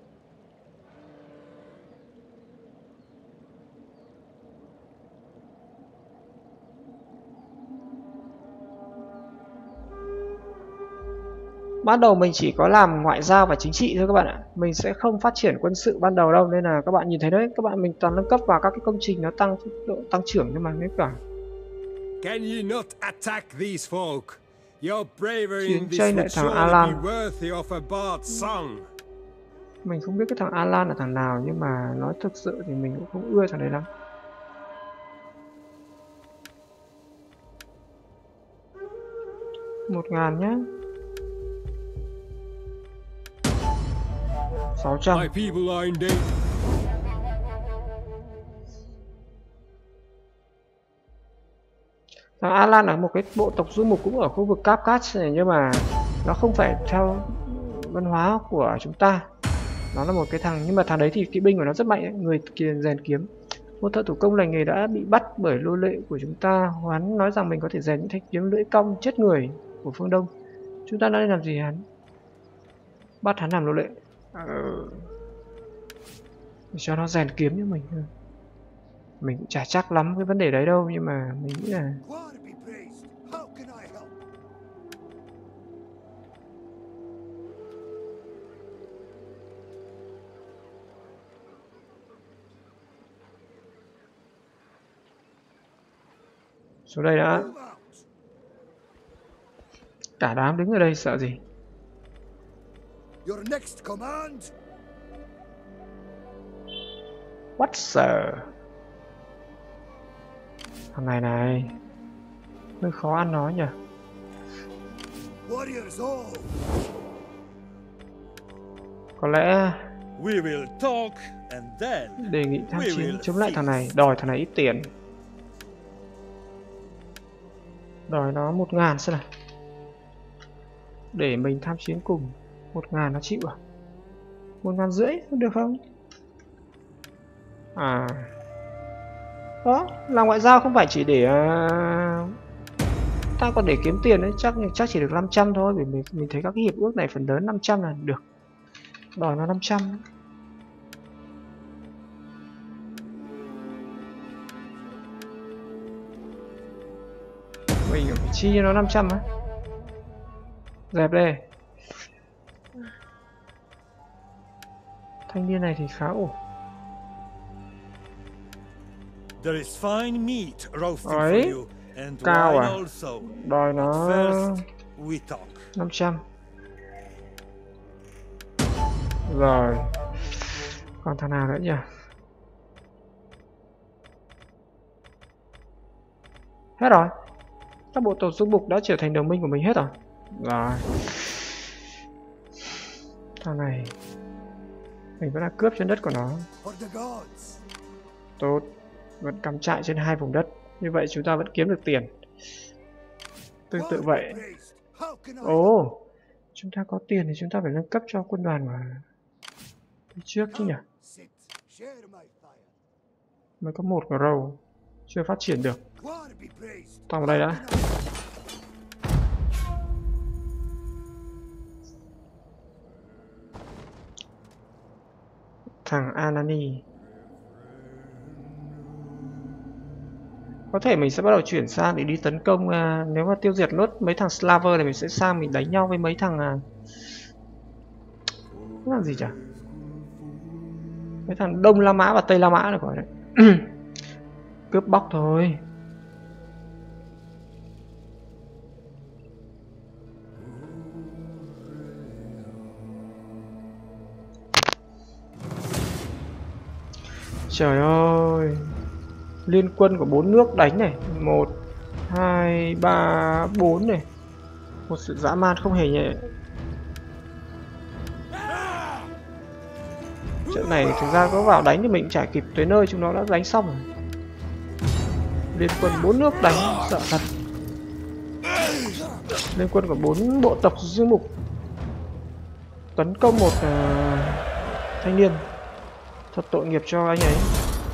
Ban đầu mình chỉ có làm ngoại giao và chính trị thôi các bạn ạ. Mình sẽ không phát triển quân sự ban đầu đâu, nên là các bạn nhìn thấy đấy, các bạn mình toàn nâng cấp vào các cái công trình nó tăng độ tăng trưởng, nhưng mà nếu cả Can you not attack these folk? Your bravery chiến in this tranh lại would thằng surely Alan. be worthy of a bard's song. Mình không biết cái thằng Alan là thằng nào, nhưng mà nói thực sự thì mình cũng không ưa thằng đấy lắm. Một ngàn nhá. Sáu trăm. My people are in danger. Thằng Alan là một cái bộ tộc du mục cũng ở khu vực Caucasus này, nhưng mà nó không phải theo văn hóa của chúng ta. Nó là một cái thằng, nhưng mà thằng đấy thì kỵ binh của nó rất mạnh ấy. Người kia rèn kiếm. Một thợ thủ công lành nghề đã bị bắt bởi nô lệ của chúng ta. Hắn nói rằng mình có thể rèn những thanh kiếm lưỡi cong chết người của phương Đông. Chúng ta đã nên làm gì hắn? Bắt hắn làm nô lệ. Ờ... cho nó rèn kiếm như mình thôi. Mình cũng chả chắc lắm cái vấn đề đấy đâu, nhưng mà mình nghĩ là xuống đây đã. Cả đám đứng ở đây sợ gì? Your next command. What sir? Thằng này này hơi khó ăn nói nhỉ. Có lẽ We will talk and then đề nghị tham chiến chống lại thằng này, đòi thằng này ít tiền. Đòi nó một ngàn xem nào. Để mình tham chiến cùng. Một ngàn nó chịu à? Một ngàn rưỡi được không? À, đó, làm ngoại giao không phải chỉ để uh, ta còn để kiếm tiền đấy, chắc chắc chỉ được năm trăm thôi, vì mình mình thấy các cái hiệp ước này phần lớn năm trăm là được. Đòi nó năm trăm. Mình phải chi cho nó năm trăm á. Dẹp đây. Thanh niên này thì khá ổn. There is fine meat roasting Ấy, for you and cao wine à? also. Đòi nó First, we talk. năm trăm. Rồi. Còn thằng nào nữa nhỉ? Hết rồi. Các bộ tộc du mục đã trở thành đồng minh của mình hết rồi. Rồi. Thằng này mình vẫn đang cướp trên đất của nó. Tốt. Vẫn cắm trại trên hai vùng đất. Như vậy chúng ta vẫn kiếm được tiền. Tương tự vậy. Ồ, oh, chúng ta có tiền thì chúng ta phải nâng cấp cho quân đoàn mà đi trước chứ nhỉ. Mới có một grow, chưa phát triển được. Toàn vào đây đã. Thằng Anani. Có thể mình sẽ bắt đầu chuyển sang để đi tấn công. uh, Nếu mà tiêu diệt nốt mấy thằng Slaver này, mình sẽ sang mình đánh nhau với mấy thằng uh, cái thằng gì chả, mấy thằng Đông La Mã và Tây La Mã được gọi đấy. Cướp bóc thôi. Trời ơi, liên quân của bốn nước đánh này, một hai ba bốn này, một sự dã man không hề nhẹ. Trận này thực ra có vào đánh thì mình chả kịp tới nơi chúng nó đã đánh xong rồi. Liên quân bốn nước đánh sợ thật. Liên quân của bốn bộ tộc Dương Mục tấn công một uh, thanh niên. Thật tội nghiệp cho anh ấy.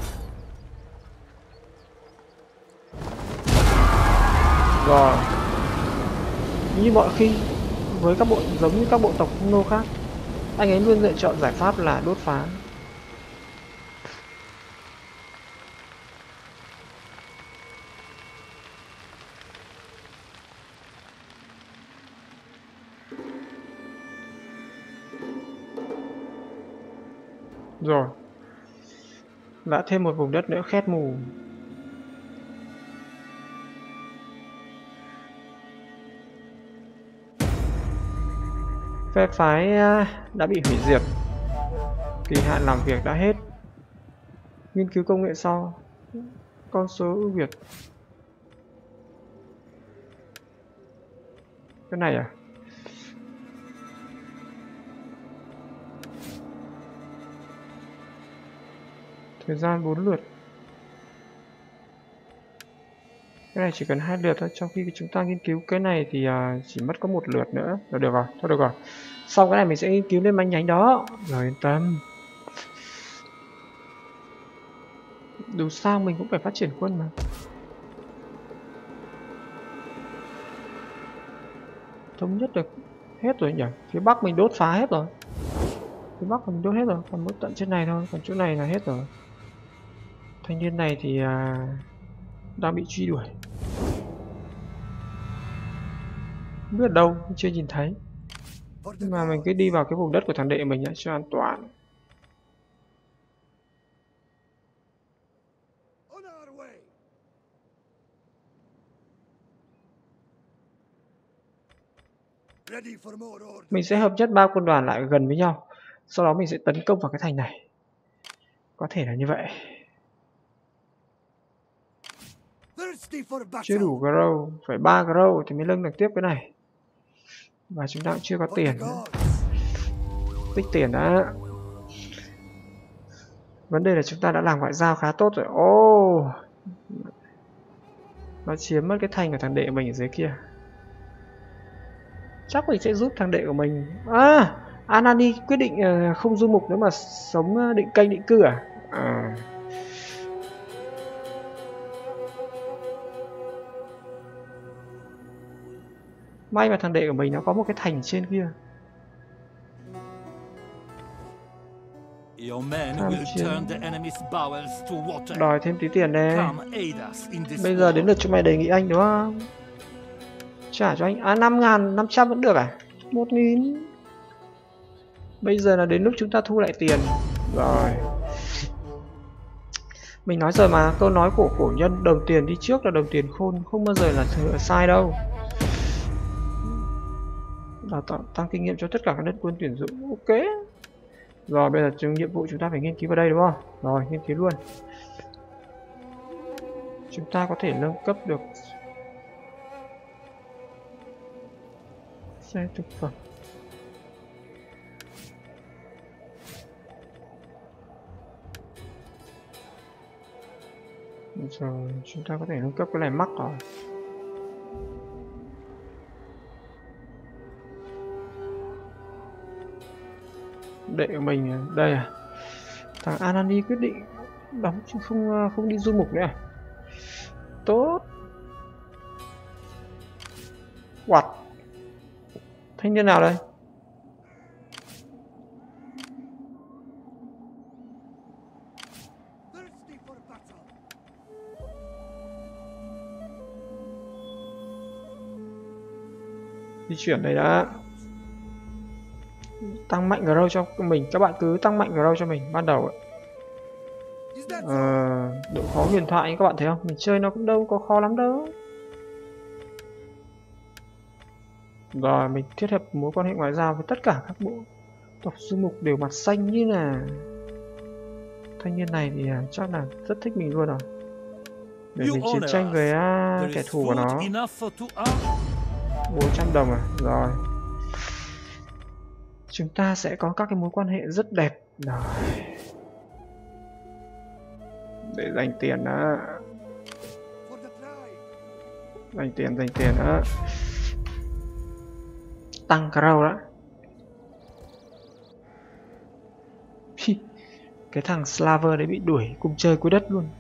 Rồi, như mọi khi với các bộ giống như các bộ tộc Hung nô khác, anh ấy luôn lựa chọn giải pháp là đốt phá. Rồi, đã thêm một vùng đất nữa khét mù. Phe phái đã bị hủy diệt, kỳ hạn làm việc đã hết. Nghiên cứu công nghệ sau, con số ưu việt. Cái này à? Thời gian bốn lượt. Cái này chỉ cần hai lượt thôi, trong khi chúng ta nghiên cứu cái này thì uh, chỉ mất có một lượt nữa. Rồi được rồi, thôi được rồi. Sau cái này mình sẽ nghiên cứu lên manh nhánh đó. Rồi yên tâm. Dù sao mình cũng phải phát triển quân mà. Thống nhất được hết rồi nhỉ? Phía Bắc mình đốt phá hết rồi. Phía Bắc mình đốt hết rồi, còn mỗi tận trên này thôi, còn chỗ này là hết rồi. Thanh niên này thì uh, đang bị truy đuổi. Không biết ở đâu, chưa nhìn thấy. Nhưng mà mình cứ đi vào cái vùng đất của thằng đệ mình cho an toàn. Mình sẽ hợp nhất ba quân đoàn lại gần với nhau. Sau đó mình sẽ tấn công vào cái thành này. Có thể là như vậy. Chưa đủ grow, phải ba grow thì mới nâng được tiếp cái này. Và chúng ta cũng chưa có tiền nữa. Tích tiền đã. Vấn đề là chúng ta đã làm ngoại giao khá tốt rồi. Ô oh! Nó chiếm mất cái thành của thằng đệ mình ở dưới kia. Chắc mình sẽ giúp thằng đệ của mình. À, Anani quyết định uh, không du mục nữa mà sống uh, định canh định cư à? À. May mà thằng đệ của mình nó có một cái thành trên kia. Đòi thêm tí tiền đây. Bây giờ đến lượt chúng mày đề nghị anh đúng không? Trả cho anh. À năm ngàn năm trăm vẫn được à? Một nghìn. Bây giờ là đến lúc chúng ta thu lại tiền. Rồi. Mình nói rồi mà, câu nói của cổ nhân đồng tiền đi trước là đồng tiền khôn, không bao giờ là thừa sai đâu. Đào tạo tăng kinh nghiệm cho tất cả các đất quân tuyển dụng. Ok. Rồi bây giờ chúng nhiệm vụ chúng ta phải nghiên cứu vào đây đúng không? Rồi nghiên cứu luôn. Chúng ta có thể nâng cấp được xe thực phẩm. Rồi chúng ta có thể nâng cấp cái này mắc rồi. Đệ của mình đây à? Thằng Anani quyết định đóng chứ không không đi du mục nữa à? Tốt. Quạt. Thanh niên nào đây? Di chuyển đây đã. Tăng mạnh grow cho mình, các bạn cứ tăng mạnh grow cho mình ban đầu ấy. À, độ khó huyền thoại các bạn thấy không? Mình chơi nó cũng đâu có khó lắm đâu. Rồi mình thiết lập mối quan hệ ngoại giao với tất cả các bộ tộc du mục đều mặt xanh như là. Thanh niên này thì chắc là rất thích mình luôn rồi. Để mình chiến tranh với uh, kẻ thù của nó. Bốn trăm đồng à? Rồi. Chúng ta sẽ có các cái mối quan hệ rất đẹp. Rồi. Để dành tiền đó. Dành tiền, dành tiền đó. Tăng crow đó. Cái thằng Slaver đấy bị đuổi cùng chơi cuối đất luôn.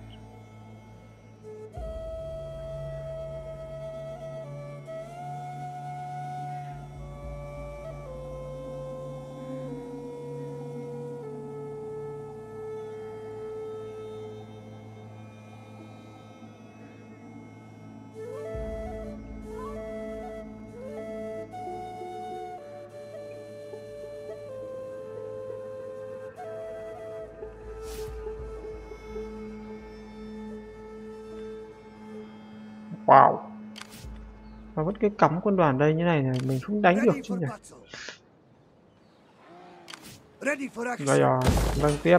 Wow. Và vẫn cái cắm quân đoàn đây như này này mình không đánh được chứ nhỉ. Rồi rồi, vâng tiếp.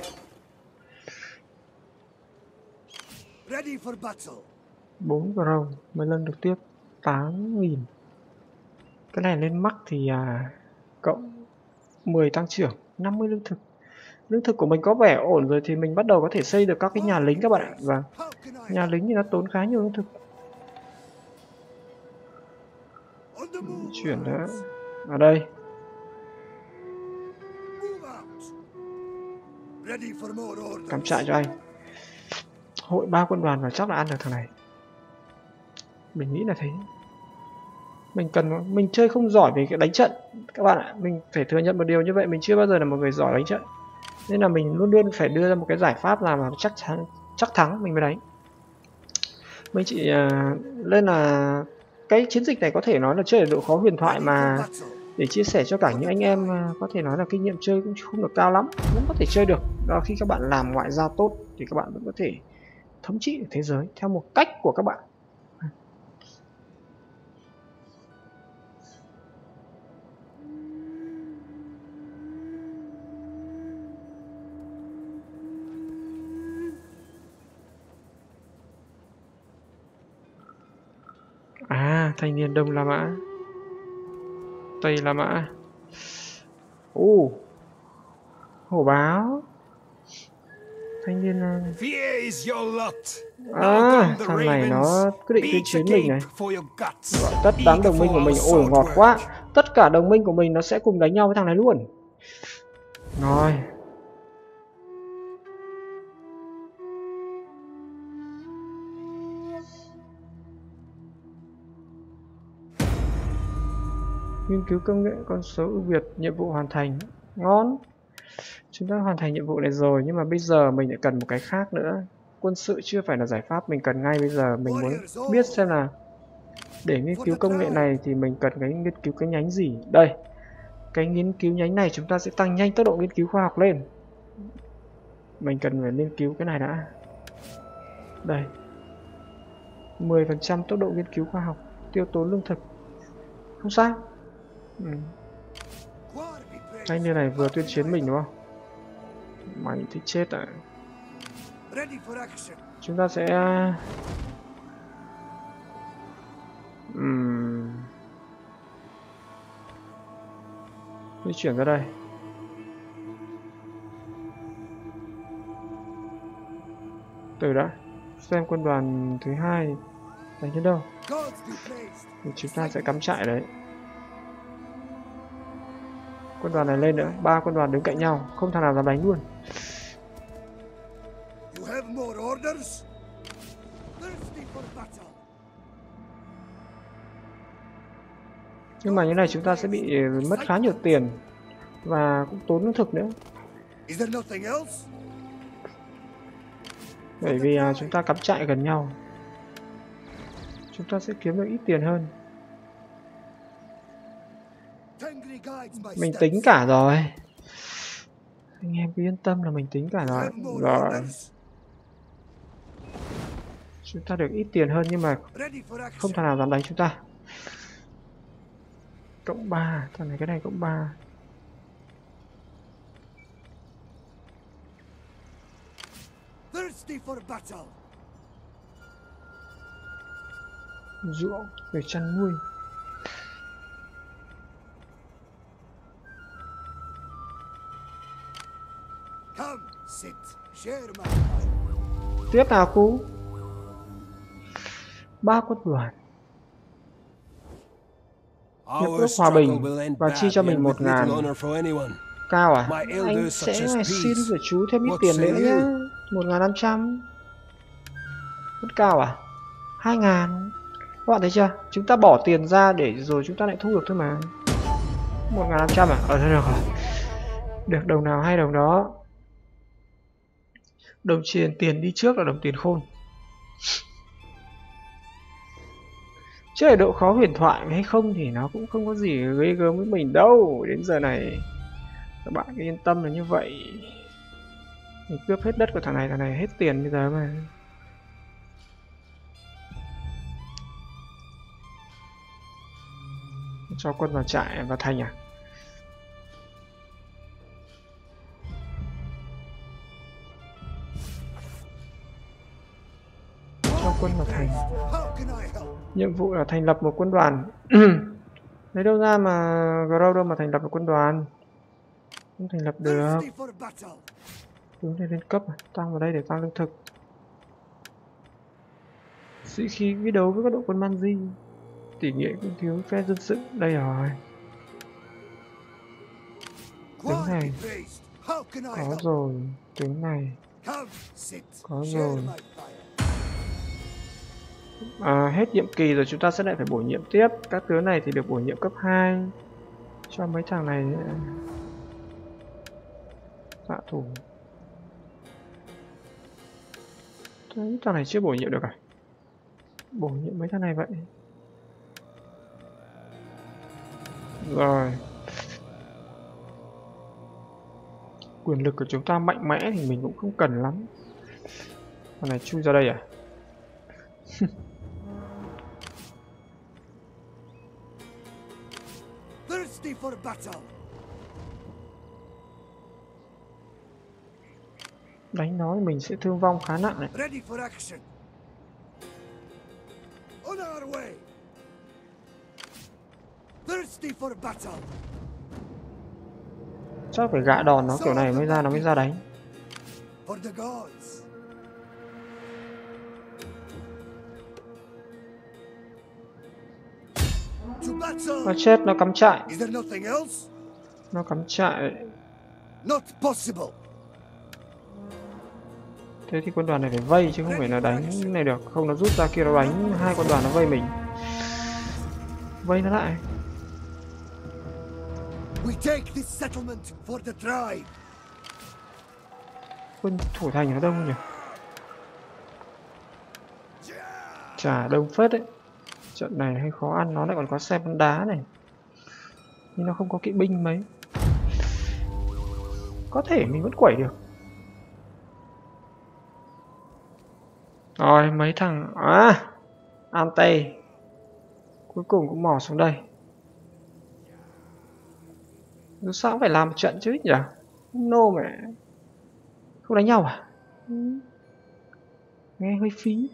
bốn crow mới lên được tiếp tám nghìn. Cái này lên mắc thì à, cộng mười tăng trưởng, năm mươi lương thực. Lương thực của mình có vẻ ổn rồi thì mình bắt đầu có thể xây được các cái nhà lính các bạn ạ. Và nhà lính thì nó tốn khá nhiều lương thực. Chuyển nữa. Ở đây. Cắm trại cho anh. Hội ba quân đoàn và chắc là ăn được thằng này. Mình nghĩ là thế. Mình cần mình chơi không giỏi về cái đánh trận các bạn ạ. Mình phải thừa nhận một điều như vậy, mình chưa bao giờ là một người giỏi đánh trận. Nên là mình luôn luôn phải đưa ra một cái giải pháp làm mà chắc chắn chắc thắng mình mới đánh. Mình chỉ uh, lên là cái chiến dịch này có thể nói là chơi ở độ khó huyền thoại mà để chia sẻ cho cả những anh em có thể nói là kinh nghiệm chơi cũng không được cao lắm, vẫn có thể chơi được. Đó, khi các bạn làm ngoại giao tốt thì các bạn vẫn có thể thống trị được thế giới theo một cách của các bạn. À, thanh niên Đông La Mã, Tây La Mã. Ồ, uh, hổ báo. Thanh niên. À, thằng này nó quyết định tuyên chiến mình này. Gọi tất đám đồng minh của mình. Ôi ngọt quá. Tất cả đồng minh của mình nó sẽ cùng đánh nhau với thằng này luôn. Rồi. Nghiên cứu công nghệ con số ưu việt, nhiệm vụ hoàn thành. Ngon. Chúng ta hoàn thành nhiệm vụ này rồi, nhưng mà bây giờ mình lại cần một cái khác nữa. Quân sự chưa phải là giải pháp mình cần ngay bây giờ. Mình muốn biết xem là để nghiên cứu công nghệ này thì mình cần cái nghiên cứu cái nhánh gì. Đây, cái nghiên cứu nhánh này chúng ta sẽ tăng nhanh tốc độ nghiên cứu khoa học lên. Mình cần phải nghiên cứu cái này đã. Đây, mười phần trăm tốc độ nghiên cứu khoa học, tiêu tốn lương thực. Không sao. Ừ. Anh như này vừa tuyên chiến mình đúng không? Mày thích chết à? Chúng ta sẽ uhm... di chuyển ra đây. Từ đã xem quân đoàn thứ hai đánh đến đâu thì chúng ta sẽ cắm trại đấy. Quân đoàn này lên nữa, ba quân đoàn đứng cạnh nhau, không thằng nào dám đánh luôn. Nhưng mà như này chúng ta sẽ bị mất khá nhiều tiền và cũng tốn lương thực nữa. Bởi vì à, chúng ta cắm trại gần nhau, chúng ta sẽ kiếm được ít tiền hơn. Mình tính cả rồi. Anh em cứ yên tâm là mình tính cả rồi. Rồi. Chúng ta được ít tiền hơn nhưng mà không thằng nào dám đánh chúng ta. Cộng ba, thằng này cái này cộng ba. Ruộng để chăn nuôi. sit, share my fire. Tiếp nào cú. Ba quân đoàn. Hiệp ước hòa bình và chi cho mình một ngàn. Cao à? Anh sẽ xin của chú thêm ít tiền nữa nhé. Một ngàn năm trăm. Rất cao à? Hai ngàn. Các bạn thấy chưa? Chúng ta bỏ tiền ra để rồi chúng ta lại thu được thôi mà. Một ngàn năm trăm à? Ờ thôi được rồi. Được đồng nào hay đồng đó. Đồng tiền tiền đi trước là đồng tiền khôn. Chứ ở độ khó huyền thoại hay không thì nó cũng không có gì ghê gớm với mình đâu. Đến giờ này các bạn cứ yên tâm là như vậy. Mình cướp hết đất của thằng này, thằng này hết tiền bây giờ mà. Cho quân vào trại vào thành à? Cho quân vào thành. Nhiệm vụ là thành lập một quân đoàn. Lấy đâu ra mà Grow đâu mà thành lập một quân đoàn? Không thành lập được. Hướng này lên cấp à? Tăng vào đây để tăng lương thực. Sĩ khí đi đấu với các đội quân Manji. Tỉ nghệ cũng thiếu phe dân sự. Đây rồi. Tướng này có rồi. Tướng này có rồi. À, hết nhiệm kỳ rồi chúng ta sẽ lại phải bổ nhiệm tiếp. Các tướng này thì được bổ nhiệm cấp hai. Cho mấy thằng này xạ thủ. Mấy thằng này chưa bổ nhiệm được à? Bổ nhiệm mấy thằng này vậy. Rồi. Quyền lực của chúng ta mạnh mẽ thì mình cũng không cần lắm. Thằng này chui ra đây à? Thirsty for battle. Đánh nó thì mình sẽ thương vong khá nặng này. Ready for action. On our way. Thirsty for battle. Chắc phải gạ đòn nó kiểu này mới ra nó mới ra đánh. For the gods. Nó chết, nó cắm trại. Is there nothing else? Nó cắm trại. Not possible. Thế thì quân đoàn này phải vây chứ không phải là đánh này được. Không nó rút ra kia nó đánh hai quân đoàn nó vây mình. Vây nó lại. We take this settlement for the tribe. Quân thủ thành nó đông nhỉ? Chả đông phết đấy. Trận này hơi khó ăn, nó lại còn có xe bắn đá này. Nhưng nó không có kỵ binh mấy. Có thể mình vẫn quẩy được. Rồi mấy thằng à an tây cuối cùng cũng mò xuống đây. Dù sao cũng phải làm một trận chứ nhỉ? Nô mẹ không đánh nhau à? Nghe hơi phí.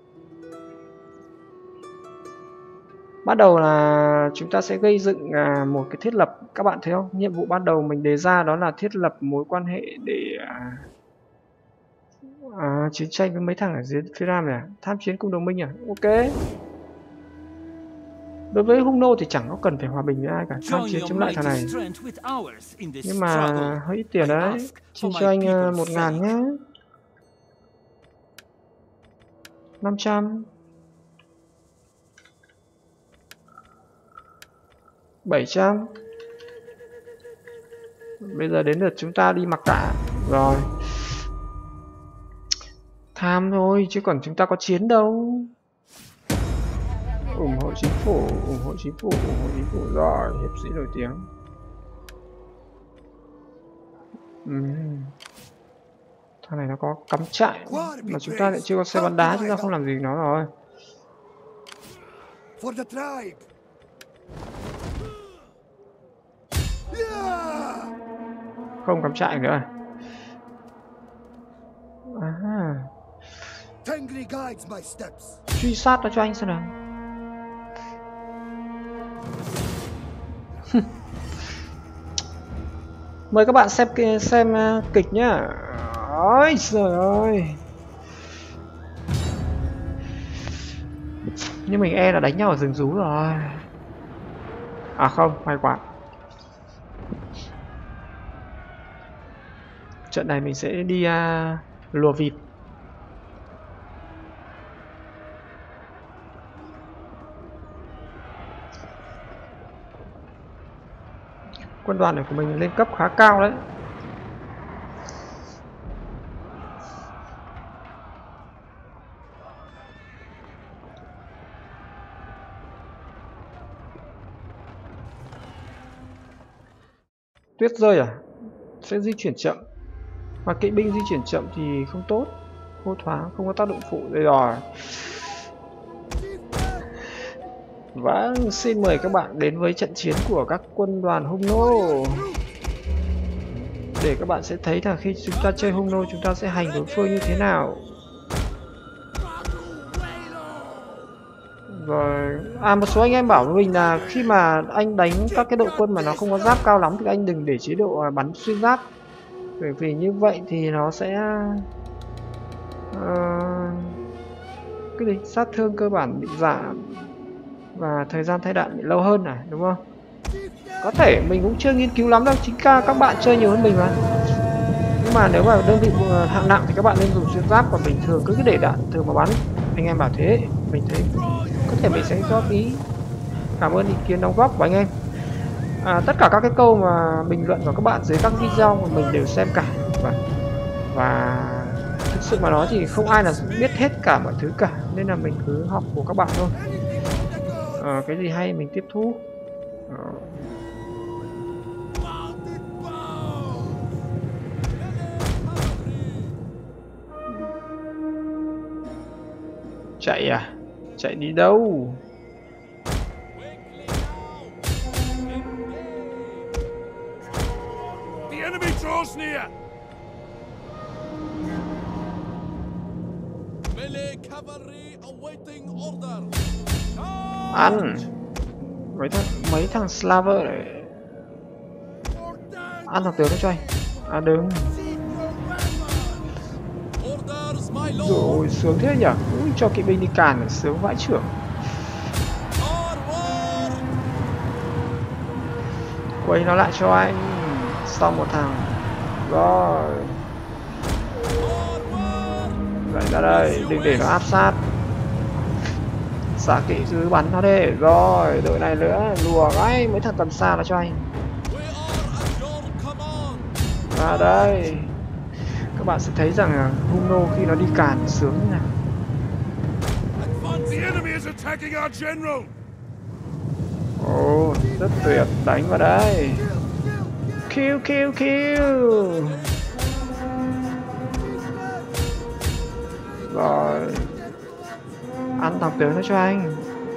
Bắt đầu là chúng ta sẽ gây dựng à, một cái thiết lập. Các bạn thấy không? Nhiệm vụ ban đầu mình đề ra đó là thiết lập mối quan hệ để à, à, chiến tranh với mấy thằng ở dưới phía nam này. Tham chiến cùng đồng minh à? Ok. Đối với Hung Nô thì chẳng có cần phải hòa bình với ai cả. Tham chiến chống lại thằng này. Nhưng mà hơi ít tiền đấy. Xin cho anh uh, một ngàn nhé. Năm trăm. Bảy trăm. Bây giờ đến lượt chúng ta đi mặc tạ. Rồi. Tham thôi chứ còn chúng ta có chiến đâu. Ủng hộ chính phủ, ủng hộ chính phủ, ủng hộ chính phủ. Rồi, hiệp sĩ nổi tiếng. uhm. Thằng này nó có cắm trại. Mà chúng ta lại chưa có xe bắn đá, chúng ta không làm gì nó rồi. Không cắm trại nữa. À. Truy sát nó cho anh xem nào. Mời các bạn xem xem uh, kịch nhá. Ôi trời ơi. Nhưng mình e là đánh nhau ở rừng rú rồi. À không, may quá. Trận này mình sẽ đi uh, lùa vịt. Quân đoàn này của mình lên cấp khá cao đấy. Tuyết rơi à? Sẽ di chuyển chậm. Mà kỵ binh di chuyển chậm thì không tốt. Khô thoáng, không có tác động phụ. Đây rồi. Vâng, xin mời các bạn đến với trận chiến của các quân đoàn Hung Nô. Để các bạn sẽ thấy là khi chúng ta chơi Hung Nô chúng ta sẽ hành đối phương như thế nào. Rồi, à một số anh em bảo với mình là khi mà anh đánh các cái đội quân mà nó không có giáp cao lắm thì anh đừng để chế độ bắn xuyên giáp. Bởi vì như vậy thì nó sẽ uh, cái gì sát thương cơ bản bị giảm và thời gian thay đạn bị lâu hơn à, đúng không? Có thể mình cũng chưa nghiên cứu lắm đâu, chính các các bạn chơi nhiều hơn mình mà. Nhưng mà nếu mà đơn vị hạng nặng thì các bạn nên dùng xuyên giáp, còn bình thường cứ để đạn thường mà bắn. Anh em bảo thế, mình thấy có thể mình sẽ góp ý. Cảm ơn ý kiến đóng góp của anh em. À, tất cả các cái câu mà bình luận của các bạn dưới các video của mình đều xem cả và, và thực sự mà nói thì không ai là biết hết cả mọi thứ cả, nên là mình cứ học của các bạn thôi. À, cái gì hay mình tiếp thu. À. Chạy à? Chạy đi đâu? Ăn mấy thằng mấy thằng slaver này. Ăn thằng tướng nó cho anh. À đừng. Rồi sướng thế nhỉ. Ui, cho kỵ binh đi càn sướng vãi trưởng. Quay nó lại cho anh. Xong một thằng. Rồi. Lại ra đây, đừng để nó áp sát. Xạ kỵ cứ bắn nó đi. Rồi, đội này nữa, lùa ngay mấy thằng tầm xa nó cho anh. Ra đây. Các bạn sẽ thấy rằng là Hung Nô khi nó đi càn sướng như nào. Ồ, oh, rất tuyệt, đánh vào đây. Kill, kill, kill. Rồi. Ăn thằng tướng nó cho anh.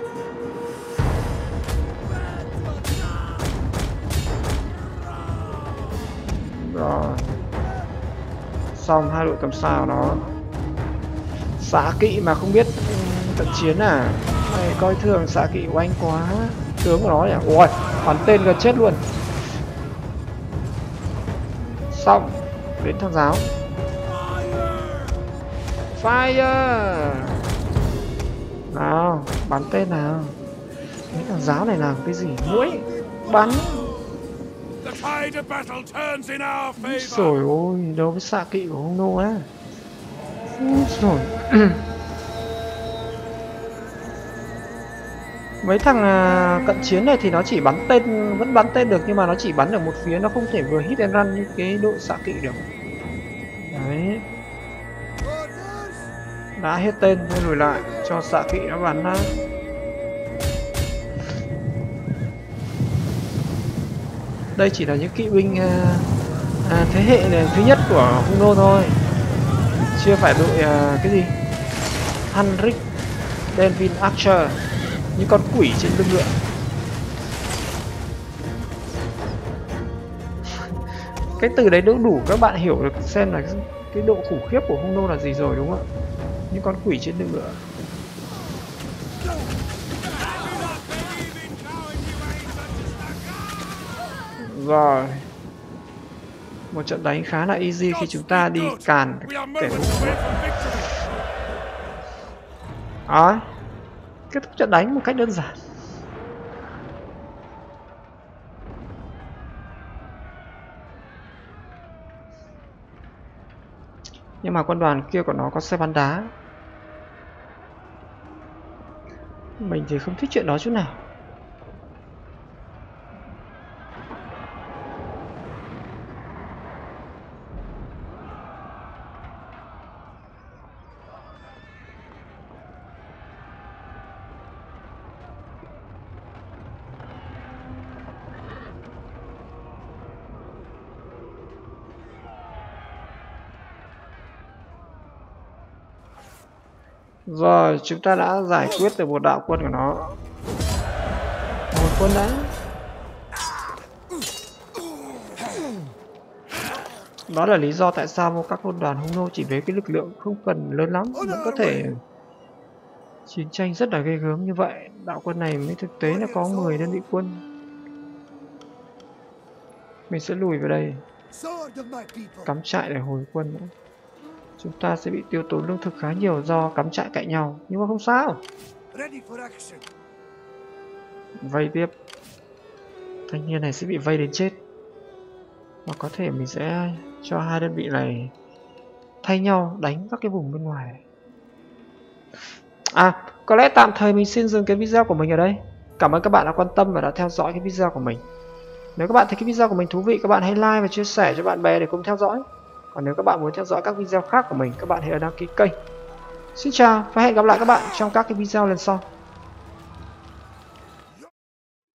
Rồi. Xong hai đội tầm sao nó. Xạ kỵ mà không biết trận chiến à? Mày coi thường xạ kỵ của anh quá. Tướng của nó nhỉ? Ôi, bắn tên gần chết luôn. Xong. Đến thằng giáo. Fire. Nào, bắn tên nào. Mấy thằng giáo này làm cái gì? Mũi. Bắn. Rồi ôi, đâu với xạ kỵ của Hung Nô á. Rồi. Mấy thằng à, cận chiến này thì nó chỉ bắn tên, vẫn bắn tên được nhưng mà nó chỉ bắn ở một phía, nó không thể vừa hit and run như cái đội xạ kỵ được. Đấy. Đã hết tên nên lùi lại cho xạ kỵ nó bắn ra. Đây chỉ là những kỵ binh à, à, thế hệ này, thứ nhất của Hung Nô thôi, chưa phải đội à, cái gì Henrik Denvin Archer, như con quỷ trên lưng ngựa. Cái từ đấy đủ đủ các bạn hiểu được xem là cái độ khủng khiếp của Hung Nô là gì rồi, đúng không ạ? Như con quỷ trên lưng ngựa. Rồi. Một trận đánh khá là easy khi chúng ta đi càn kẻ thù. Đó, kết thúc trận đánh một cách đơn giản. Nhưng mà quân đoàn kia của nó có xe bắn đá. Mình thì không thích chuyện đó chút nào. Rồi, chúng ta đã giải quyết được một đạo quân của nó. Một quân đã. Đó là lý do tại sao các quân đoàn hung nô chỉ với cái lực lượng không cần lớn lắm vẫn có thể chiến tranh rất là ghê gớm như vậy. Đạo quân này mới thực tế là có mười đơn vị quân. Mình sẽ lùi vào đây, cắm trại để hồi quân nữa. Chúng ta sẽ bị tiêu tốn lương thực khá nhiều do cắm trại cạnh nhau, nhưng mà không sao. Vây tiếp. Thanh niên này sẽ bị vây đến chết. Và có thể mình sẽ cho hai đơn vị này thay nhau đánh các cái vùng bên ngoài. À, có lẽ tạm thời mình xin dừng cái video của mình ở đây. Cảm ơn các bạn đã quan tâm và đã theo dõi cái video của mình. Nếu các bạn thấy cái video của mình thú vị, các bạn hãy like và chia sẻ cho bạn bè để cùng theo dõi. Còn nếu các bạn muốn theo dõi các video khác của mình, các bạn hãy đăng ký kênh. Xin chào và hẹn gặp lại các bạn trong các cái video lần sau.